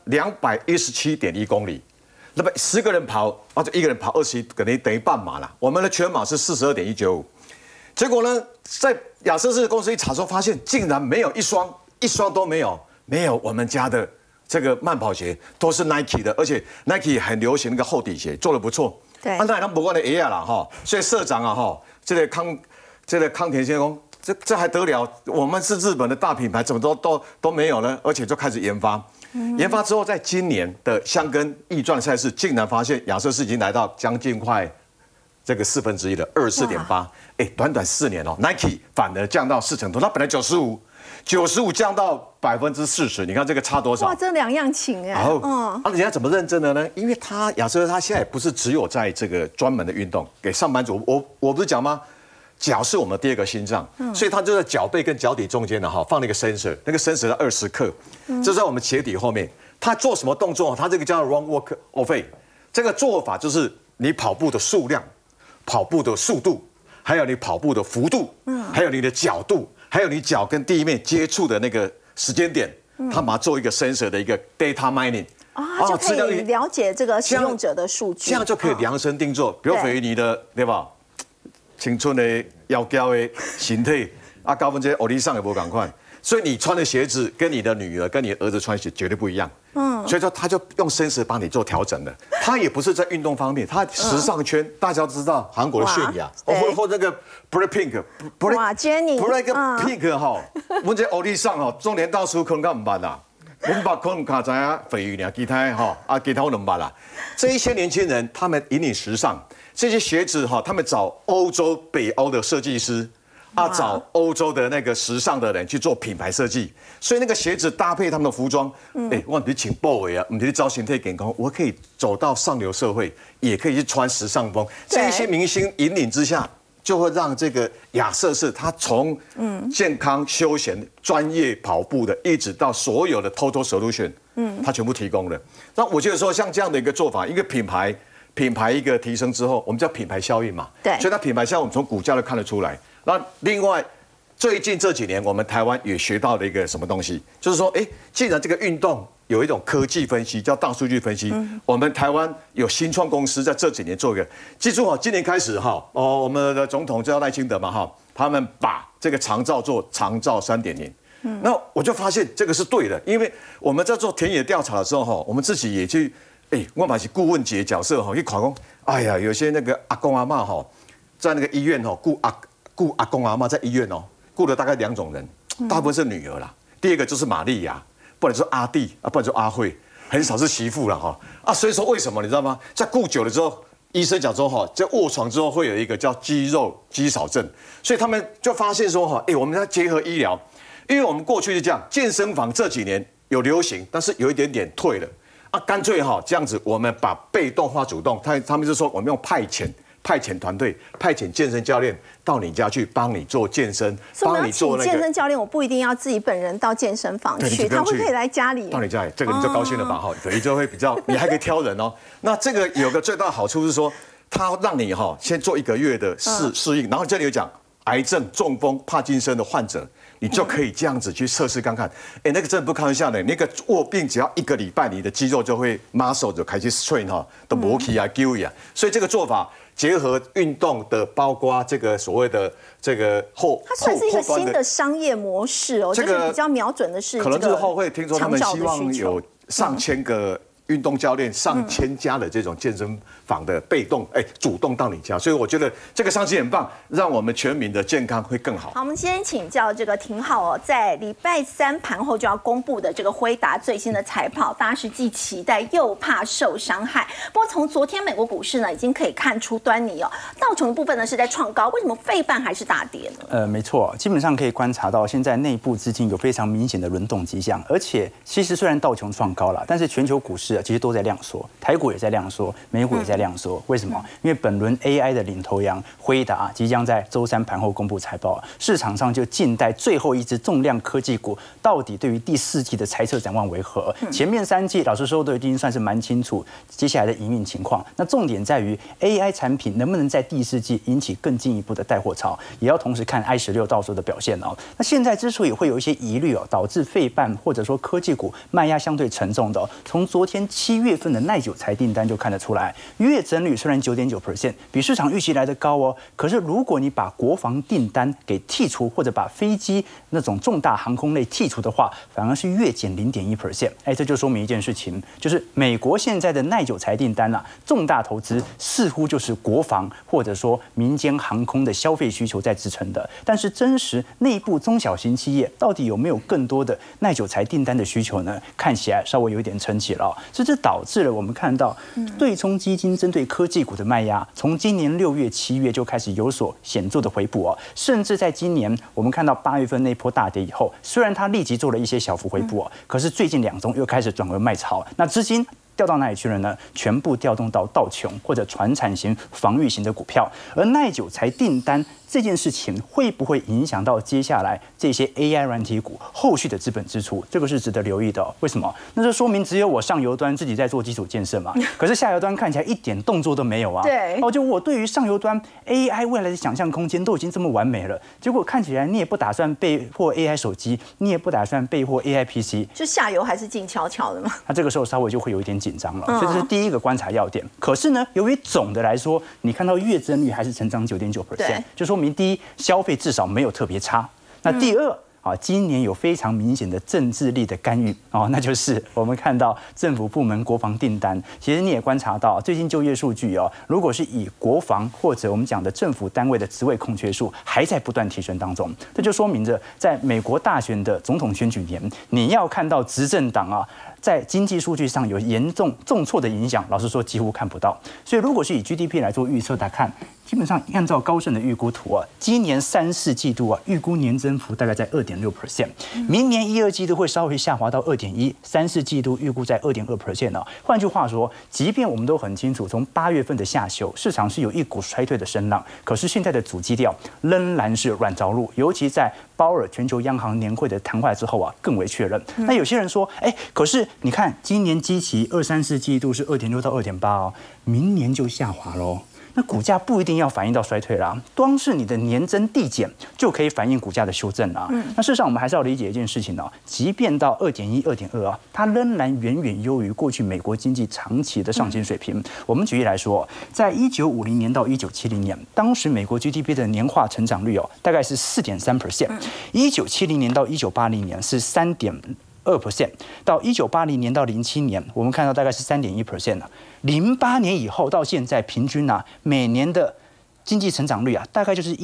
？217.1公里，那么10个人跑，就1个人跑21，等于半马了。我们的全马是42.195，结果呢，在亚瑟士公司一查之后，发现竟然没有一双都没有我们家的这个慢跑鞋，都是 Nike 的，而且 Nike 很流行那个厚底鞋，做得不错。对，那他不管的爷啦所以社长这个康田先生。这还得了？我们是日本的大品牌，怎么都没有呢？而且就开始研发，研发之后，在今年的箱根驿传赛事，竟然发现亚瑟士已经来到将近快这个1/4的24.8。短短4年Nike 反而降到4成多，它本来95降到40%，你看这个差多少？ 哇，这2样情人家怎么认证的呢？因为亚瑟士它现在不是只有在这个专门的运动给上班族，我不是讲吗？脚是我们第2个心脏，所以它就在脚背跟脚底中间放了一个 sensor， 那个 sensor 20克，这在我们鞋底后面， 他做什么动作，他这个叫 run walk off， 这个做法就是你跑步的数量、跑步的速度，还有你跑步的幅度，还有你的角度，还有你脚跟地面接触的那个时间点，他把它做一个 sensor 的一个 data mining。 就可以了解这个使用者的数据， 这样就可以量身定做。比如说你的对吧，青春的窈窕的形态，高分这些欧力上也不赶快，所以你穿的鞋子跟你的女儿跟你儿子穿鞋绝对不一样。所以说他就用身帮你做调整的。他也不是在运动方面，他时尚圈大家知道韩国的泫雅，或那个 Blackpink， 哇 Jennie，Blackpink 哈，我们这欧力上哈，中年大叔可能唔捌啦。我们把可能卡在肥鱼呢，其他哈其他我能捌啦。这一些年轻人，他们引领时尚，这些鞋子哈，他们找欧洲、北欧的设计师。找欧洲的那个时尚的人去做品牌设计，所以那个鞋子搭配他们的服装，我不是请 boy 啊，不是招形态健康，我可以走到上流社会，也可以去穿时尚风。这一些明星引领之下，就会让这个亚瑟士他从健康休闲、专业跑步的，一直到所有的 total solution，他全部提供了。那我觉得说像这样的一个做法，一个品牌一个提升之后，我们叫品牌效应嘛， 对， 所以它品牌效应我们从股价都看得出来。那另外，最近这几年，我们台湾也学到了一个什么东西，就是说，既然这个运动有一种科技分析，叫大数据分析，我们台湾有新创公司在这几年做一个，记住今年开始我们的总统叫赖清德嘛他们把这个长照做长照3.0。那我就发现这个是对的，因为我们在做田野调查的时候我们自己也去，我把是顾问级的角色去考公，哎呀，有些那个阿公阿嬷在那个医院顾阿公阿嬷在医院顾了大概2种人，大部分是女儿啦，第二个就是玛利亚，不然就是阿弟不然就阿慧，很少是媳妇了所以说为什么你知道吗？在顾久了之后，医生讲说在卧床之后会有一个叫肌肉肌少症，所以他们就发现说我们要结合医疗，因为我们过去是这样，健身房这几年有流行，但是有一点点退了干脆这样子，我们把被动化主动，他们就说我们用派遣团队，派遣健身教练到你家去帮你做健身，帮你做那个健身教练，我不一定要自己本人到健身房去，他会可以来家里， 到你家里，这个你就高兴了吧？你就会比较，你还可以挑人那这个有个最大的好处是说，它让你先做1个月的适应，然后这里有讲癌症、中风、帕金森的患者。你就可以这样子去测试看看，那个真的不开玩笑的，那个卧病只要1个礼拜，你的肌肉就会 muscle 就开始 strain 都磨起啊、揪啊，所以这个做法结合运动的，包括这个所谓的这个它算是一个新的商业模式这个比较瞄准的是可能日后会听说他们希望有上千个运动教练、上千家的这种健身房的被动主动到你家，所以我觉得这个商机很棒，让我们全民的健康会更好。 好，我们先请教这个廷浩在礼拜3盘后就要公布的这个辉达最新的财报，大家是既期待又怕受伤害。不过从昨天美国股市呢，已经可以看出端倪道琼的部分呢是在创高，为什么费半还是大跌呢？ 没错，基本上可以观察到现在内部资金有非常明显的轮动迹象，而且其实虽然道琼创高了，但是全球股市其实都在量缩，台股也在量缩，美股也在量缩。为什么？因为本轮 AI 的领头羊辉达即将在周3盘后公布财报，市场上就静待最后一只重量科技股到底对于第4季的财测展望为何。前面3季老实说都已经算是蛮清楚接下来的营运情况，那重点在于 AI 产品能不能在第4季引起更进一步的带货潮，也要同时看 i16 到时候的表现那现在之所以会有一些疑虑导致费半或者说科技股卖压相对沉重的从昨天7月份的耐久材订单就看得出来，月增率虽然9.9%，比市场预期来得高可是如果你把国防订单给剔除，或者把飞机那种重大航空类剔除的话，反而是月减0.1%。这就说明一件事情，就是美国现在的耐久材订单重大投资似乎就是国防或者说民间航空的消费需求在支撑的，但是真实内部中小型企业到底有没有更多的耐久材订单的需求呢？看起来稍微有一点撑起了所以这导致了我们看到对冲基金针对科技股的卖压，从今年6月、7月就开始有所显著的回补甚至在今年我们看到8月份那波大跌以后，虽然它立即做了一些小幅回补可是最近2周又开始转为卖超，那资金调到哪里去了呢？全部调动到道琼或者传产型、防御型的股票，而耐久材订单这件事情会不会影响到接下来这些 AI 软体股后续的资本支出？这个是值得留意的。为什么？那就说明只有我上游端自己在做基础建设嘛，可是下游端看起来一点动作都没有啊。 对， 就我对于上游端 AI 未来的想象空间都已经这么完美了，结果看起来你也不打算备货 AI 手机，你也不打算备货 AI PC， 就下游还是静悄悄的嘛。 那这个时候稍微就会有一点紧张了，所以这是第一个观察要点。可是呢，由于总的来说，你看到月增率还是成长9.9%，就说明第一，消费至少没有特别差。那第二，今年有非常明显的政治力的干预那就是我们看到政府部门国防订单。其实你也观察到，最近就业数据如果是以国防或者我们讲的政府单位的职位空缺数还在不断提升当中，这就说明着在美国大选的总统选举年，你要看到执政党在经济数据上有严重重挫的影响，老实说几乎看不到。所以如果是以 GDP 来做预测来看，基本上按照高盛的预估图今年3、4季度预估年增幅大概在2.6%，明年1、2季度会稍微下滑到2.1%，3、4季度预估在2.2%。换句话说，即便我们都很清楚，从8月份的下修，市场是有一股衰退的声浪，可是现在的主基调仍然是软着陆，尤其在鲍尔全球央行年会的谈话之后更为确认。那有些人说，可是你看今年基期2、3、4季度是2.6到2.8明年就下滑喽。那股价不一定要反映到衰退啦，光是你的年增递减就可以反映股价的修正啦。那事实上我们还是要理解一件事情即便到2.1、2.2它仍然远远优于过去美国经济长期的上行水平。我们举例来说，在1950年到1970年，当时美国 GDP 的年化成长率大概是4.3%，1970年到1980年是3.2%，到1980年到07年，我们看到大概是3.1%了。08年以后到现在，平均每年的经济成长率大概就是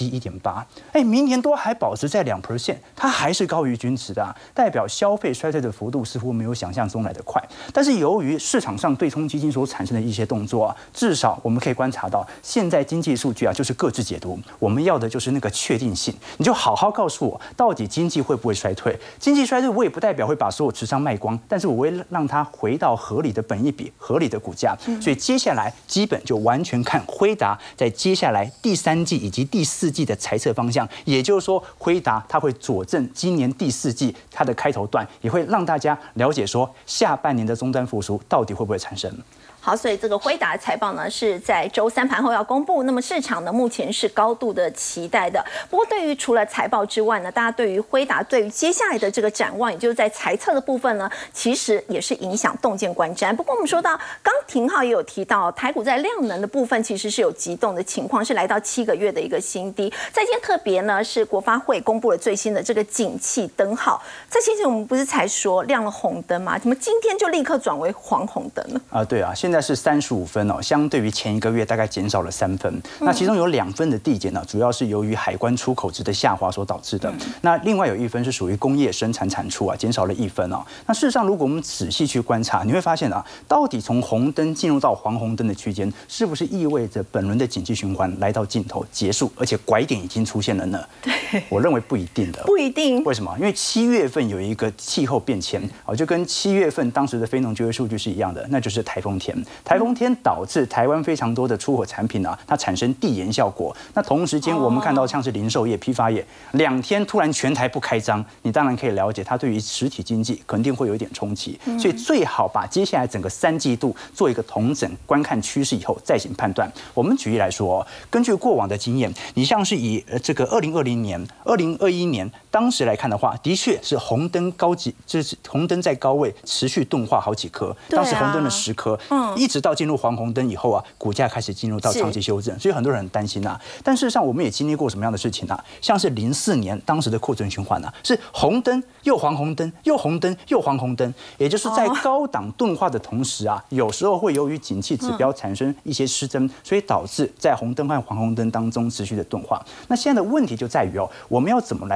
1.7、1.8，明年都还保持在2%，它还是高于均值的代表消费衰退的幅度似乎没有想象中来得快。但是由于市场上对冲基金所产生的一些动作至少我们可以观察到，现在经济数据就是各自解读，我们要的就是那个确定性。你就好好告诉我，到底经济会不会衰退？经济衰退我也不代表会把所有持仓卖光，但是我会让它回到合理的本益比、合理的股价。所以接下来基本就完全看辉达在接下来第3季以及第4季的财测方向，也就是说，辉达它会佐证今年第4季它的开头段，也会让大家了解说下半年的终端复苏到底会不会产生。 好，所以这个辉达的财报呢是在周3盘后要公布，那么市场呢目前是高度的期待的。不过对于除了财报之外呢，大家对于辉达对于接下来的这个展望，也就是在财测的部分呢，其实也是影响洞见观瞻。不过我们说到刚廷浩也有提到，台股在量能的部分其实是有急动的情况，是来到7个月的一个新低。在今天特别呢是国发会公布了最新的这个景气灯号，在先前我们不是才说亮了红灯吗？怎么今天就立刻转为黄红灯了？ 对现在是35分相对于前1个月大概减少了3分。那其中有2分的递减主要是由于海关出口值的下滑所导致的。那另外有1分是属于工业生产产出减少了1分那事实上，如果我们仔细去观察，你会发现到底从红灯进入到黄红灯的区间，是不是意味着本轮的景气循环来到尽头结束，而且拐点已经出现了呢？ 对， 我认为不一定的。 不一定。 为什么？因为7月份有一个气候变迁就跟7月份当时的非农就业数据是一样的，那就是台风天。台风天导致台湾非常多的出口产品它产生递延效果。那同时间我们看到像是零售业、批发业2天突然全台不开张，你当然可以了解它对于实体经济肯定会有一点冲击。所以最好把接下来整个3季度做一个统整，观看趋势以后再行判断。我们举例来说根据过往的经验，你像是以这个2020年、2021年当时来看的话，的确是红灯高级，就是红灯在高位持续钝化好几颗，当时红灯的10颗，一直到进入黄红灯以后股价开始进入到长期修正，所以很多人很担心但事实上，我们也经历过什么样的事情像是04年当时的库存循环是红灯又黄红灯，又红灯又黄红灯，也就是在高档钝化的同时有时候会由于景气指标产生一些失真，所以导致在红灯和黄红灯当中持续的钝化。那现在的问题就在于我们要怎么来预判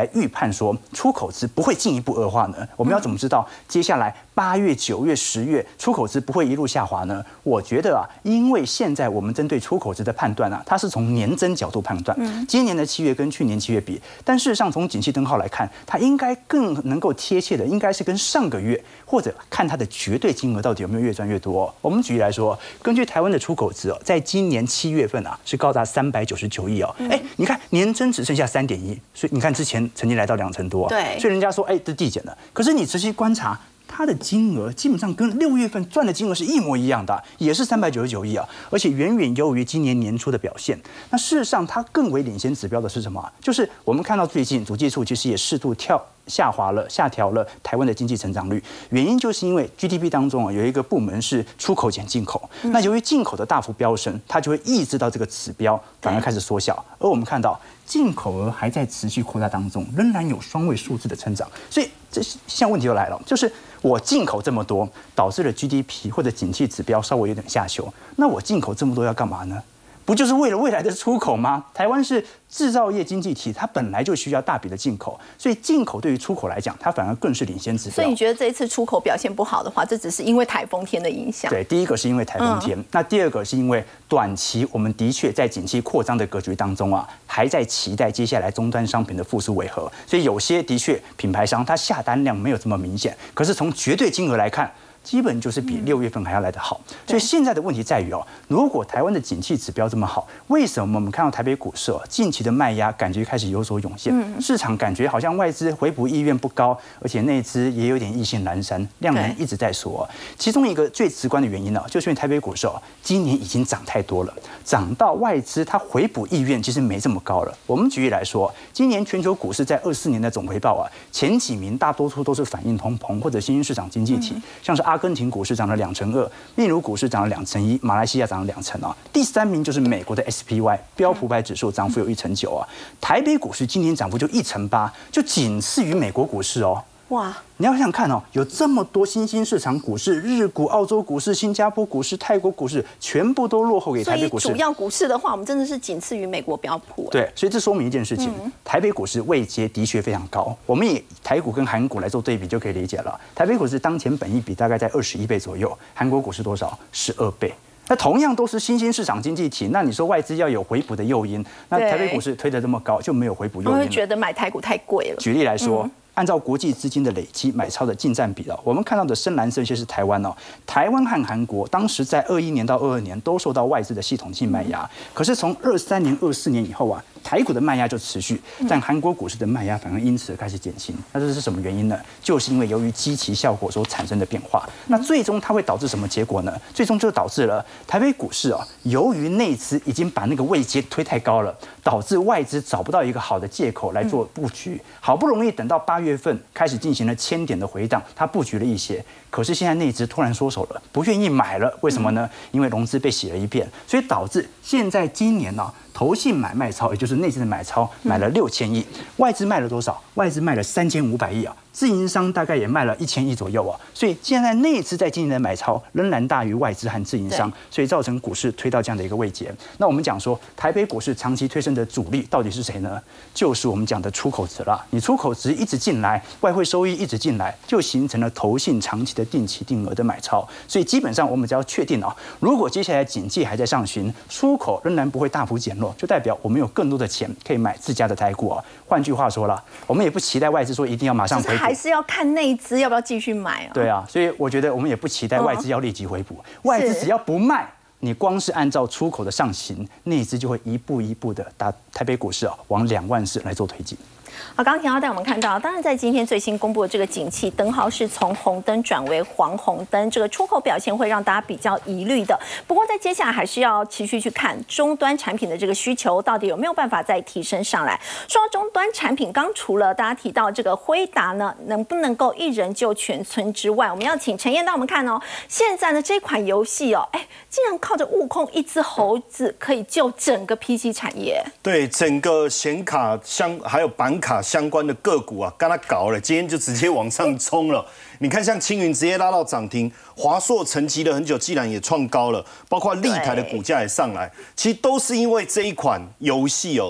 看说出口值不会进一步恶化呢？我们要怎么知道接下来8月、9月、10月出口值不会一路下滑呢？我觉得啊，因为现在我们针对出口值的判断啊，它是从年增角度判断，今年的7月跟去年7月比，但事实上从景气灯号来看，它应该更能够贴切的，应该是跟上个月或者看它的绝对金额到底有没有越赚越多。我们举例来说，根据台湾的出口值哦，在今年7月份啊是高达399亿哦，你看年增只剩下3.1，所以你看之前曾经来到2成多， 对， 所以人家说这递减了，可是你仔细观察。它的金额基本上跟6月份赚的金额是一模一样的，也是399亿啊，而且远远优于今年年初的表现。那事实上，它更为领先指标的是什么？就是我们看到最近主计处其实也适度下调了台湾的经济成长率，原因就是因为 GDP 当中有一个部门是出口减进口，那由于进口的大幅飙升，它就会抑制到这个指标反而开始缩小，而我们看到进口额还在持续扩大当中，仍然有双位数字的成长，所以这现在问题就来了，就是我进口这么多，导致了 GDP 或者景气指标稍微有点下修，那我进口这么多要干嘛呢？不就是为了未来的出口吗？台湾是制造业经济体，它本来就需要大笔的进口，所以进口对于出口来讲，它反而更是领先指标。 所以你觉得这一次出口表现不好的话，这只是因为台风天的影响？ 对，第一个是因为台风天，那第二个是因为短期我们的确在景气扩张的格局当中啊，还在期待接下来终端商品的复苏为何，所以有些的确品牌商它下单量没有这么明显，可是从绝对金额来看。基本就是比6月份还要来得好，所以现在的问题在于如果台湾的景气指标这么好，为什么我们看到台北股市近期的卖压感觉开始有所涌现？市场感觉好像外资回补意愿不高，而且内资也有点意兴阑珊，量能一直在缩。其中一个最直观的原因就是因为台北股市今年已经涨太多了，涨到外资它回补意愿其实没这么高了。我们举例来说，今年全球股市在24年的总回报前几名大多数都是反映通膨或者新兴市场经济体，像是阿根廷股市涨了2%，秘鲁股市涨了2%，马来西亚涨了2%第3名就是美国的 SPY 标普500指数，涨幅有1.9%台北股市今年涨幅就1.8%，就仅次于美国股市哇！你要想想看有这么多新兴市场股市，日股、澳洲股市、新加坡股市、泰国股市，全部都落后给台北股市。 所以主要股市的话，我们真的是仅次于美国标普。 对，所以这说明一件事情，台北股市位阶的确非常高。我们以台股跟韩股来做对比就可以理解了。台北股市当前本益比大概在21倍左右，韩国股市多少？12倍。那同样都是新兴市场经济体，那你说外资要有回补的诱因，那台北股市推得这么高，就没有回补诱因了。 我会觉得买台股太贵了。 举例来说。按照国际资金的累积买超的净占比我们看到的深蓝色线是台湾台湾和韩国当时在21年到22年都受到外资的系统性卖压，可是从23年、24年以后台股的卖压就持续，但韩国股市的卖压反而因此而开始减轻。那这是什么原因呢？就是因为由于基期效果所产生的变化。那最终它会导致什么结果呢？最终就导致了台北股市由于内资已经把那个位阶推太高了，导致外资找不到一个好的借口来做布局。好不容易等到8月份开始进行了1000点的回档，它布局了一些，可是现在内资突然缩手了，不愿意买了。为什么呢？因为融资被洗了一遍，所以导致现在今年投信买卖超，也就是内资的买超，买了6000亿，外资卖了多少？外资卖了3500亿自营商大概也卖了1000亿左右所以现在内资在今年的买超仍然大于外资和自营商，所以造成股市推到这样的一个位阶。那我们讲说，台北股市长期推升的主力到底是谁呢？就是我们讲的出口值了。你出口值一直进来，外汇收益一直进来，就形成了投信长期的定期定额的买超。所以基本上我们只要确定如果接下来景气还在上行，出口仍然不会大幅减弱，就代表我们有更多的钱可以买自家的台股换句话说了，我们也不期待外资说一定要马上回补， 还是要看内资要不要继续买对啊，所以我觉得我们也不期待外资要立即回补，外资只要不卖，你光是按照出口的上行，内资就会一步一步的把台北股市往2万4来做推进。 好，刚刚田浩带我们看到，当然在今天最新公布的这个景气灯号是从红灯转为黄红灯，这个出口表现会让大家比较疑虑的。不过在接下来还是要持续去看终端产品的这个需求到底有没有办法再提升上来。说到终端产品，刚除了大家提到这个辉达呢，能不能够一人救全村之外，我们要请陈彦带我们看现在呢这款游戏竟然靠着悟空一只猴子可以救整个 PC 产业。 对，整个显卡还有板卡相关的个股跟它搞了，今天就直接往上冲了。你看，像青云直接拉到涨停，华硕沉寂了很久，既然也创高了，包括立台的股价也上来，其实都是因为这一款游戏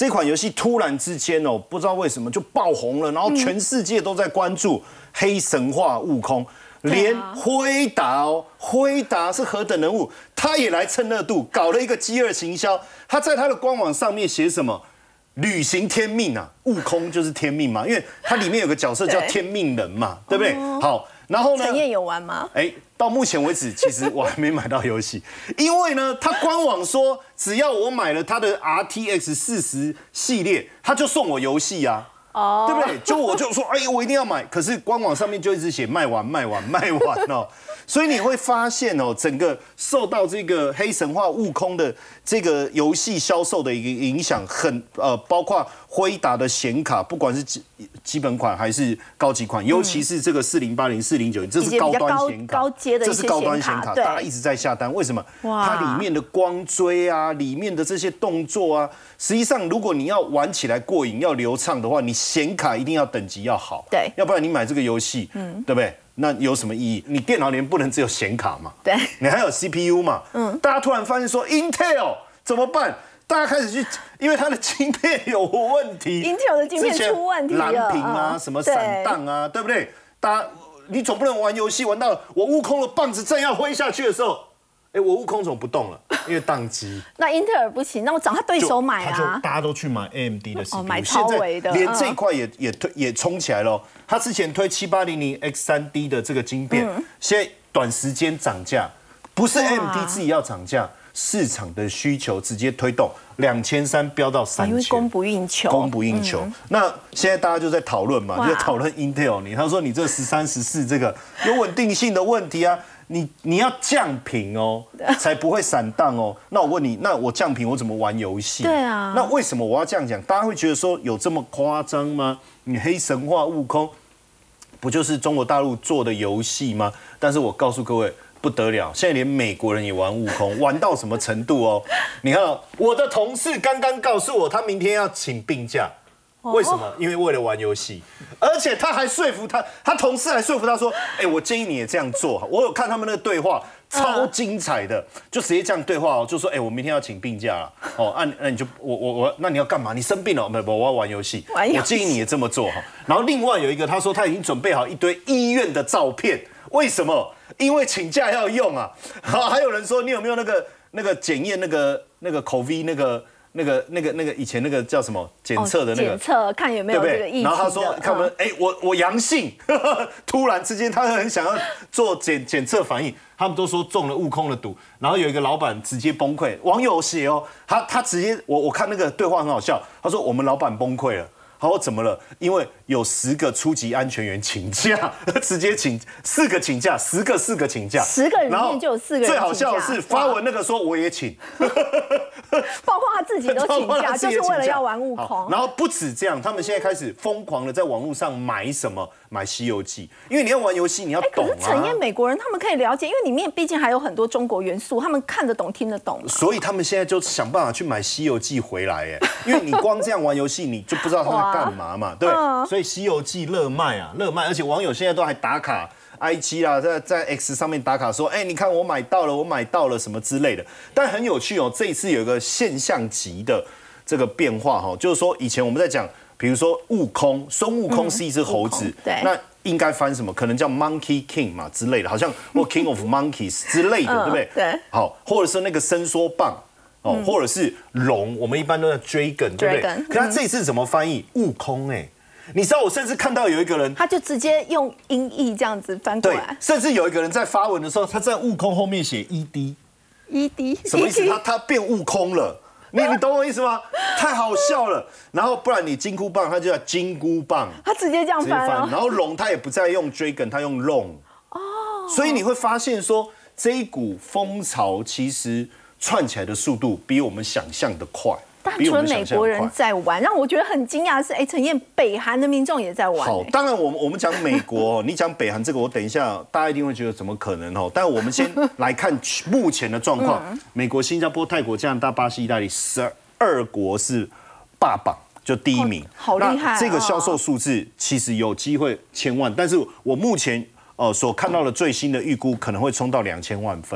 这款游戏突然之间哦，不知道为什么就爆红了，然后全世界都在关注黑神话悟空。连辉达哦，辉达是何等人物，他也来蹭热度，搞了一个饥饿行销。他在他的官网上面写什么？履行天命啊，悟空就是天命嘛，因为它里面有个角色叫天命人嘛，对不对？好，然后呢？ 陈燕有玩吗？ 到目前为止，其实我还没买到游戏，因为呢，他官网说只要我买了他的 RTX 40系列，他就送我游戏啊。对不对？我就说，我一定要买。可是官网上面就一直写卖完哦，所以你会发现哦，整个受到这个黑神话悟空的这个游戏销售的一个影响，包括辉达的显卡，不管是基本款还是高级款，尤其是这个4080、4090，这是高端显卡， 高阶的这是高端显卡，大家一直在下单。为什么？它里面的光追啊，里面的这些动作啊，实际上如果你要玩起来过瘾、要流畅的话，你显卡一定要等级要好， 对， 要不然你买这个游戏，对不对？那有什么意义？你电脑里面不能只有显卡嘛， 对， 你还有 CPU 嘛，大家突然发现说 Intel 怎么办？大家开始去，因为它的晶片有问题 ，Intel 的晶片出问题了， 蓝屏啊，什么闪荡啊，对不对？大家你总不能玩游戏玩到我悟空的棒子正要挥下去的时候。我悟空怎么不动了？因为宕机。 那英特尔不行，那我找他对手买啊。 大家都去买 AMD 的 CPU， 买超微的， 现在连这一块也冲起来了。他之前推7800X3D 的这个晶片，现在短时间涨价，不是 AMD 自己要涨价，市场的需求直接推动2300飙到3000， 因为供不应求。 那现在大家就在讨论嘛，就在讨论 Intel，他说你这13、14这个有稳定性的问题啊。你要降频哦，才不会闪荡哦。那我问你，那我降频我怎么玩游戏？ 对啊。 那为什么我要这样讲？大家会觉得说有这么夸张吗？你黑神话悟空不就是中国大陆做的游戏吗？但是我告诉各位不得了，现在连美国人也玩悟空，玩到什么程度哦？你看我的同事刚刚告诉我，他明天要请病假。为什么？因为为了玩游戏，而且他还说服他同事还说服他说：“我建议你也这样做。”我有看他们那个对话，超精彩的，就直接这样对话哦，就说：“我明天要请病假了。”那你就那你要干嘛？你生病了？不，我要玩游戏。我建议你也这么做哈。然后另外有一个，他说他已经准备好一堆医院的照片，为什么？因为请假要用啊。还有人说你有没有那个检验那个 COVID 那个以前那个叫什么检测的那个检测看有没有这个疫情的。 然后他说看我们我阳性，突然之间他很想要做检测反应，他们都说中了悟空的毒，然后有一个老板直接崩溃，网友写哦，他直接我看那个对话很好笑，他说我们老板崩溃了。他说怎么了？因为有10个初级安全员请假，直接4个请假，4个请假 ，10个人里面就有4个人请假。 最好笑的是发文那个说我也请， 包括他自己都请假，就是为了要玩悟空。 然后不止这样，他们现在开始疯狂的在网络上买什么？买《西游记》，因为你要玩游戏，你要懂啊。 可是陈燕美国人他们可以了解，因为里面毕竟还有很多中国元素，他们看得懂、听得懂。 所以他们现在就想办法去买《西游记》回来，因为你光这样玩游戏，你就不知道他在干嘛嘛，对。所以《西游记》热卖啊，热卖，而且网友现在都还打卡 IG 啦，在 X 上面打卡说，你看我买到了什么之类的。但很有趣哦，这一次有一个现象级的这个变化哈，就是说以前我们在讲。比如说悟空，孙悟空是一只猴子，那应该翻什么？可能叫 Monkey King 嘛之类的，好像或 King of Monkeys 之类的，对不对？ 对。 好，或者是那个伸缩棒，或者是龙，我们一般都叫 Dragon， 对不对？可他这次怎么翻译？悟空你知道我甚至看到有一个人， 他就直接用音译这样子翻过来， 甚至有一个人在发文的时候，他在悟空后面写 ED， 什么意思？他变悟空了。你懂我意思吗？太好笑了。然后不然你金箍棒，它就叫金箍棒， 他直接这样翻。 然后龙，他也不再用 dragon， 他用 long。所以你会发现说，这一股风潮其实串起来的速度比我们想象的快。 但除了美国人在玩，让我觉得很惊讶的是，陈燕，北韩的民众也在玩。 好，当然我们讲美国，你讲北韩这个，我等一下大家一定会觉得怎么可能但我们先来看目前的状况。美国、新加坡、泰国、加拿大、巴西、意大利12国是霸榜，就第一名。 好厉害！ 这个销售数字其实有机会1000万，但是我目前所看到的最新的预估可能会冲到2000万份。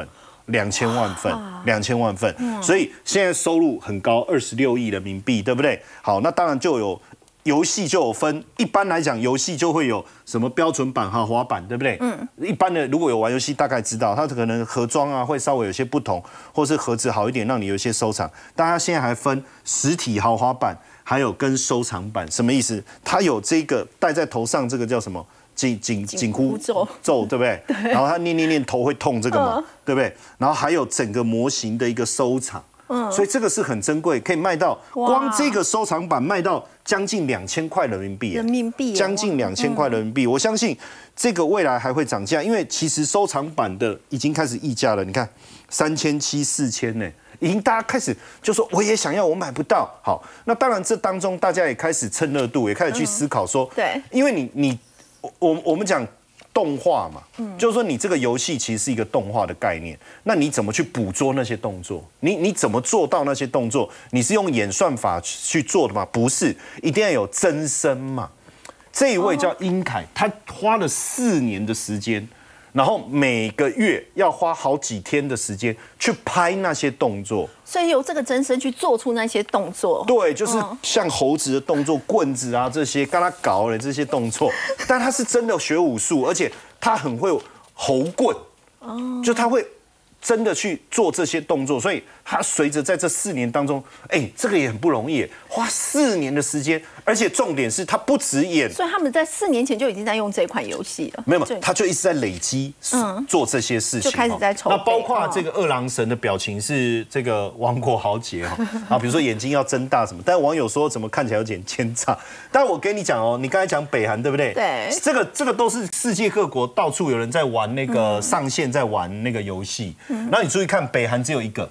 2000万份，2000万份，所以现在收入很高，26亿人民币，对不对？好，那当然就有游戏就有分，一般来讲游戏就会有什么标准版、豪华版，对不对？一般的如果有玩游戏，大概知道它可能盒装啊会稍微有些不同，或是盒子好一点，让你有一些收藏。大家现在还分实体豪华版，还有跟收藏版，什么意思？它有这个戴在头上，这个叫什么？紧箍咒，对不对？然后他念头会痛，这个嘛，对不对？然后还有整个模型的一个收藏，所以这个是很珍贵，可以卖到光这个收藏版卖到将近2000块人民币，将近2000块人民币。我相信这个未来还会涨价，因为其实收藏版的已经开始溢价了。你看3700、4000呢。已经大家开始就说我也想要，我买不到。好，那当然这当中大家也开始蹭热度，也开始去思考说， 对， 因为我们讲动画嘛，就是说你这个游戏其实是一个动画的概念，那你怎么去捕捉那些动作？你怎么做到那些动作？你是用演算法去做的吗？不是，一定要有真身嘛。这一位叫殷凯，他花了4年的时间。然后每个月要花好几天的时间去拍那些动作， 所以由这个真身去做出那些动作。 对，就是像猴子的动作、棍子啊这些，跟他搞的这些动作。但他是真的学武术，而且他很会猴棍，就他会真的去做这些动作，所以他随着在这4年当中，这个也很不容易，花4年的时间，而且重点是他不止演， 所以他们在4年前就已经在用这款游戏了。 没有，他就一直在累积做这些事情， 就开始在筹备。 那包括这个二郎神的表情是这个王国豪杰啊，比如说眼睛要睁大什么，但网友说怎么看起来有点奸诈。但我跟你讲哦，你刚才讲北韩对不对？ 对， 这个都是世界各国到处有人在玩那个上线，在玩那个游戏。然后你注意看，北韩只有一个，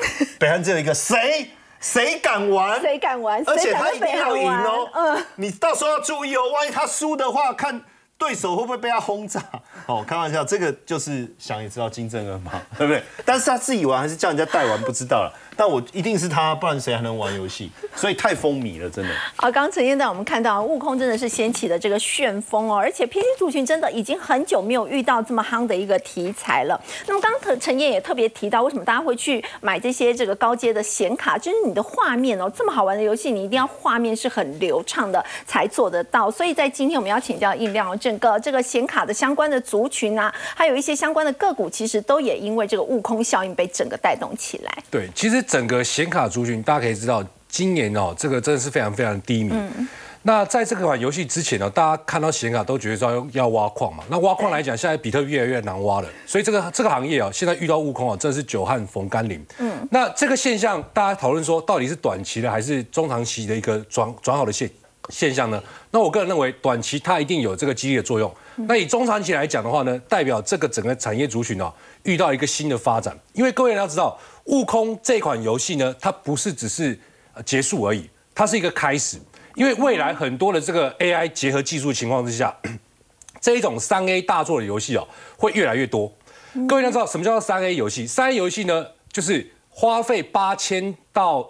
谁敢玩？ 谁敢玩？ 而且他一定要赢哦。你到时候要注意哦，万一他输的话，看对手会不会被他轰炸。哦，开玩笑，这个就是想也知道金正恩嘛，对不对？但是他自己玩还是叫人家代玩，不知道了。但我一定是他，不然谁还能玩游戏？所以太风靡了，真的。 刚刚陈燕带我们看到悟空真的是掀起了这个旋风哦，而且 PC 族群真的已经很久没有遇到这么夯的一个题材了。那么刚刚陈燕也特别提到，为什么大家会去买这些这个高阶的显卡？就是你的画面哦，这么好玩的游戏，你一定要画面是很流畅的才做得到。所以在今天我们要请教印亮哦，整个这个显卡的相关的族群啊，还有一些相关的个股，其实都也因为这个悟空效应被整个带动起来。 对，其实整个显卡族群，大家可以知道，今年哦，这个真的是非常非常低迷。那在这款游戏之前呢，大家看到显卡都觉得说要挖矿嘛。那挖矿来讲，现在比特币越来越难挖了，所以这个行业哦，现在遇到悟空哦，真的是久旱逢甘霖。那这个现象，大家讨论说，到底是短期的还是中长期的一个转好的现象呢？那我个人认为，短期它一定有这个激励的作用。那以中长期来讲的话呢，代表这个整个产业族群哦，遇到一个新的发展。因为各位要知道，悟空这款游戏呢，它不是只是结束而已，它是一个开始。因为未来很多的这个 AI 结合技术情况之下，这一种3A 大作的游戏哦，会越来越多。各位要知道什么叫做3A 游戏？3A 游戏呢，就是花费8000到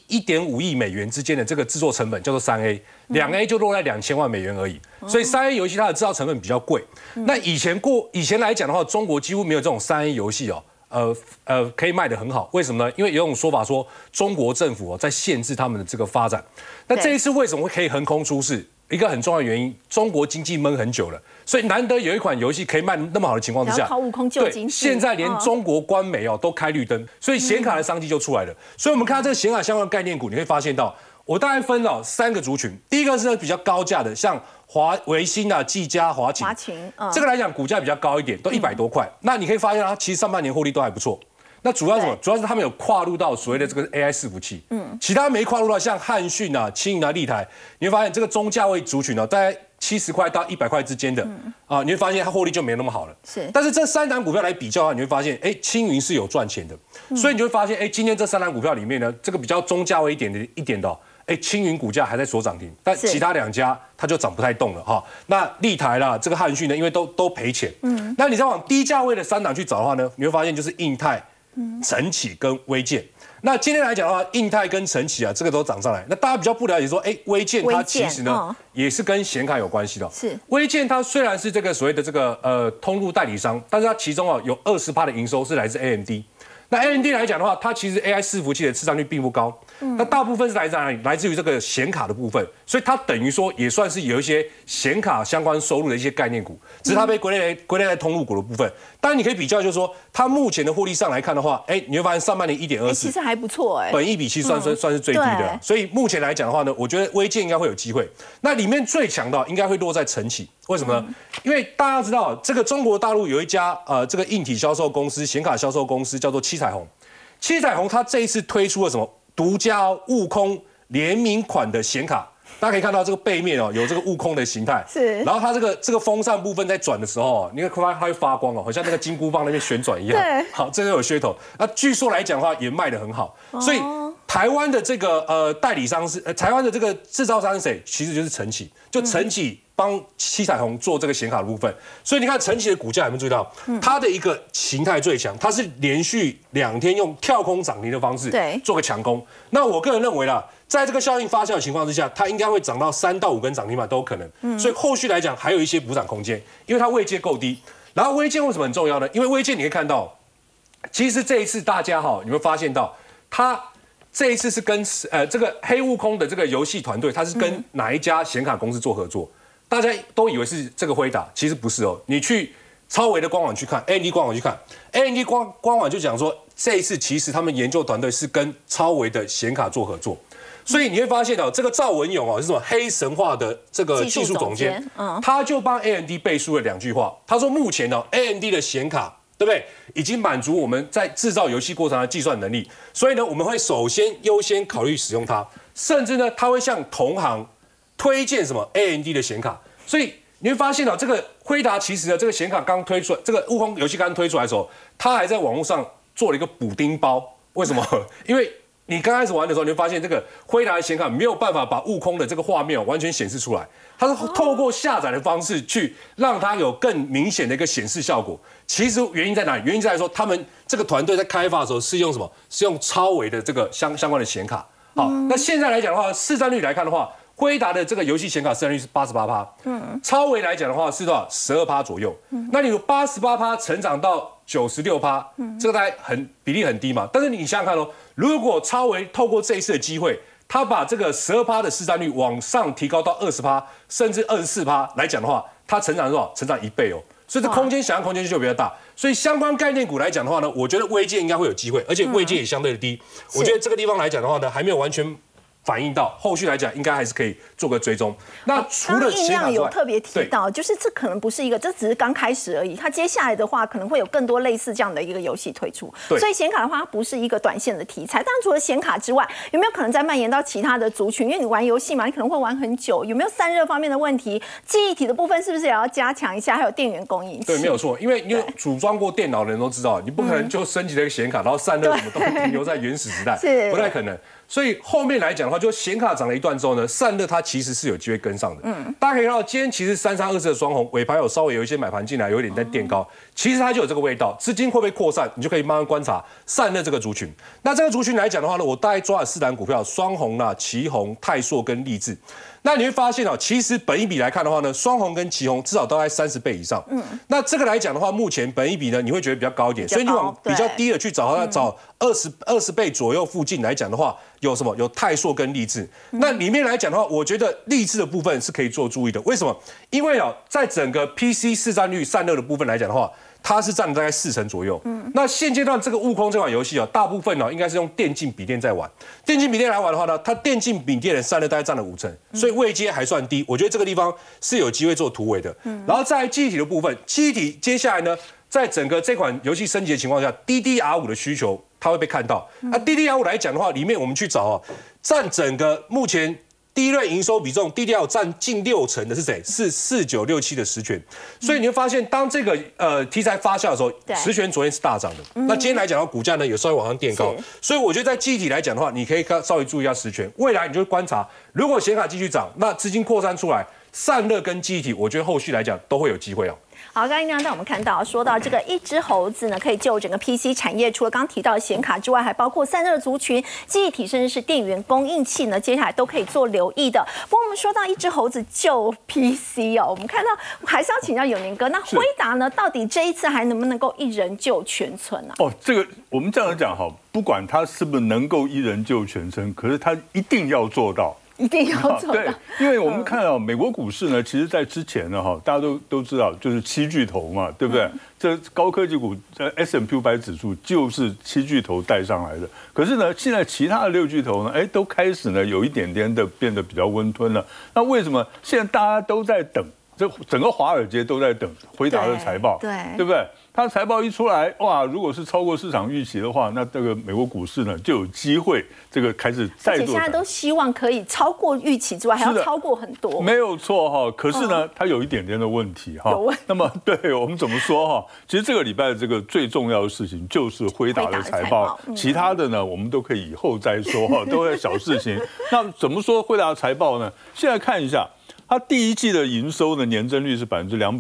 1.5亿美元之间的这个制作成本叫做3A，2A 就落在2000万美元而已。所以3A 游戏它的制造成本比较贵。那以前来讲的话，中国几乎没有这种3A 游戏哦。可以卖得很好，为什么呢？因为有种说法说，中国政府在限制他们的这个发展。那这一次为什么可以横空出世？一个很重要的原因，中国经济闷很久了，所以难得有一款游戏可以卖那么好的情况之下， 靠悟空救经济。 现在连中国官媒都开绿灯，所以显卡的商机就出来了。所以我们看到这个显卡相关的概念股，你会发现到，我大概分到3个族群。第一个是比较高价的，像微星啊、技嘉、华擎，这个来讲股价比较高一点，都100多块。那你可以发现它其实上半年获利都还不错。那主要是什么？主要是他们有跨入到所谓的这个 AI 伺服器，其他没跨入到，像汉讯啊、青银啊、立台，你会发现这个中价位族群大概70块到100块之间的，你会发现它获利就没那么好了。但是这3档股票来比较的话，你会发现，青云是有赚钱的，所以你就会发现，今天这3档股票里面呢，这个比较中价位一点的。青云股价还在所涨停，但其他2家它就涨不太动了哈。那立台啦，这个汉讯呢，因为都赔钱。那你再往低价位的3档去找的话呢，你会发现就是印泰、晨起跟威健。 那今天来讲的话，印泰跟晨起啊，这个都涨上来。那大家比较不了解说，威健它其实呢也是跟显卡有关系的。 是威健它虽然是这个所谓的这个通路代理商，但是它其中有20%的营收是来自 AMD。那 AMD 来讲的话，它其实 AI 伺服器的市占率并不高，那大部分是来自哪里？来自于这个显卡的部分，所以它等于说也算是有一些显卡相关收入的一些概念股，只是它被归类在通路股的部分。当然你可以比较，就是说它目前的获利上来看的话，你会发现上半年1.24， 其实还不错本益比其实算是最低的，所以目前来讲的话呢，我觉得威健应该会有机会。那里面最强的应该会落在晨起，为什么呢？因为大家知道这个中国大陆有一家这个硬体销售公司、显卡销售公司叫做七彩虹。七彩虹它这一次推出了什么独家悟空联名款的显卡，大家可以看到这个背面有这个悟空的形态， 是。 然后它这个风扇部分在转的时候，你看它会发光好像那个金箍棒那边旋转一样。 对。 好，这个有噱头。那据说来讲的话，也卖得很好，所以台湾的这个代理商是台湾的这个制造商是谁？其实就是晨起，就晨起帮七彩虹做这个显卡的部分。所以你看晨起的股价有没有注意到，它的一个形态最强，它是连续2天用跳空涨停的方式做个强攻。那我个人认为啦，在这个效应发酵的情况之下，它应该会涨到3到5根涨停板都有可能。所以后续来讲还有一些补涨空间，因为它位阶够低。然后威健为什么很重要呢？因为威健你可以看到，其实这一次大家有没有发现到，它这一次是跟这个黑悟空的这个游戏团队，它是跟哪一家显卡公司做合作？大家都以为是这个辉达，其实不是哦。你去超微的官网去看 ，AMD 官网去看 ，AMD 官网就讲说，这一次其实他们研究团队是跟超微的显卡做合作，所以你会发现这个赵文勇是什么黑神话的这个技术总监，他就帮 AMD背书了2句话，他说目前AMD 的显卡，对不对？已经满足我们在制造游戏过程的计算能力，所以呢，我们会首先优先考虑使用它，甚至呢，他会向同行推荐什么 AMD 的显卡，所以你会发现这个辉达其实呢，这个显卡刚推出来，这个悟空游戏刚推出来的时候，他还在网络上做了一个补丁包，为什么？因为你刚开始玩的时候，你会发现这个辉达的显卡没有办法把悟空的这个画面完全显示出来，它是透过下载的方式去让它有更明显的一个显示效果。其实原因在哪里？原因在说他们这个团队在开发的时候是用什么？是用超微的这个相关的显卡。好，那现在来讲的话，市占率来看的话，辉达的这个游戏显卡市占率是88%，超微来讲的话是多少？12%左右。那你有88%成长到96%，这个大概比例很低嘛。但是你想想看如果超微透过这一次的机会，它把这个12%的市占率往上提高到20%，甚至24%来讲的话，它成长多少？成长1倍哦。所以这空间想象空间就比较大。所以相关概念股来讲的话呢，我觉得威健应该会有机会，而且位阶也相对的低。我觉得这个地方来讲的话呢，还没有完全反映到，后续来讲应该还是可以做个追踪。那除了印量有特别提到，就是这可能不是一个，这只是刚开始而已。它接下来的话，可能会有更多类似这样的一个游戏推出。所以显卡的话，它不是一个短线的题材。但除了显卡之外，有没有可能再蔓延到其他的族群？因为你玩游戏嘛，你可能会玩很久，有没有散热方面的问题？记忆体的部分是不是也要加强一下？还有电源供应器？ 对，没有错，因为组装过电脑的人都知道，你不可能就升级了一个显卡，然后散热什么都停留在原始时代，不太可能。所以后面来讲的话，就显卡涨了一段之后呢，散热它其实是有机会跟上的。大家可以看到，今天其实3324的双红尾盘有稍微有一些买盘进来，有点在垫高，其实它就有这个味道。资金会不会扩散，你就可以慢慢观察散热这个族群。那这个族群来讲的话呢，我大概抓了4档股票：双红啦、奇宏、泰硕跟力智。那你会发现其实本益比来看的话呢，双红跟奇宏至少都在30倍以上。那这个来讲的话，目前本益比呢，你会觉得比较高一点，所以你往比较低的去找20倍左右附近来讲的话，有什么？有泰硕跟力智。那里面来讲的话，我觉得力智的部分是可以做注意的。为什么？因为在整个 PC 市占率散热的部分来讲的话，它是占了大概40%左右。那现阶段这个悟空这款游戏大部分应该是用电竞笔电在玩。电竞笔电来玩的话呢，它电竞笔电的散热大概占了50%，所以位阶还算低。我觉得这个地方是有机会做突围的。然后在记忆体的部分，记忆体接下来呢，在整个这款游戏升级的情况下 ，DDR5 的需求它会被看到。那 DDR5 来讲的话，里面我们去找占整个目前第一轮营收比重 ，DDR5 占近60%的是谁？是4967的实权。所以你会发现，当这个题材发酵的时候，实权昨天是大涨的。那今天来讲的话，股价呢有稍微往上垫高。所以我觉得在记忆体来讲的话，你可以稍微注意一下实权。未来你就观察，如果显卡继续涨，那资金扩散出来，散热跟记忆体，我觉得后续来讲都会有机会哦。 好，刚刚让我们看到，说到这个一只猴子呢，可以救整个 PC 产业，除了刚刚提到的显卡之外，还包括散热族群、记忆体，甚至是电源供应器呢，接下来都可以做留意的。不过我们说到一只猴子救 PC 哦，我们看到还是要请教永年哥，那辉达呢，到底这一次还能不能够一人救全村呢？ 哦，这个我们这样讲哈，不管他是不是能够一人救全村，可是他一定要做到。 一定要做到， 对，因为我们看到美国股市呢，其实在之前呢，大家都知道，就是7巨头嘛，对不对？这高科技股S&P 500指数就是7巨头带上来的。可是呢，现在其他的6巨头呢，都开始呢有一点点的变得比较温吞了。那为什么现在大家都在等？这整个华尔街都在等辉达的财报，对不对？它财报一出来，哇，如果是超过市场预期的话，那这个美国股市呢就有机会这个开始再做。而且现在都希望可以超过预期之外，还要超过很多。 没有错哈，可是呢，它有一点点的问题哈。那么对我们怎么说哈？其实这个礼拜的这个最重要的事情就是辉达的财报，其他的呢我们都可以以后再说哈，都是小事情。那怎么说辉达的财报呢？现在看一下。它第一季的营收的年增率是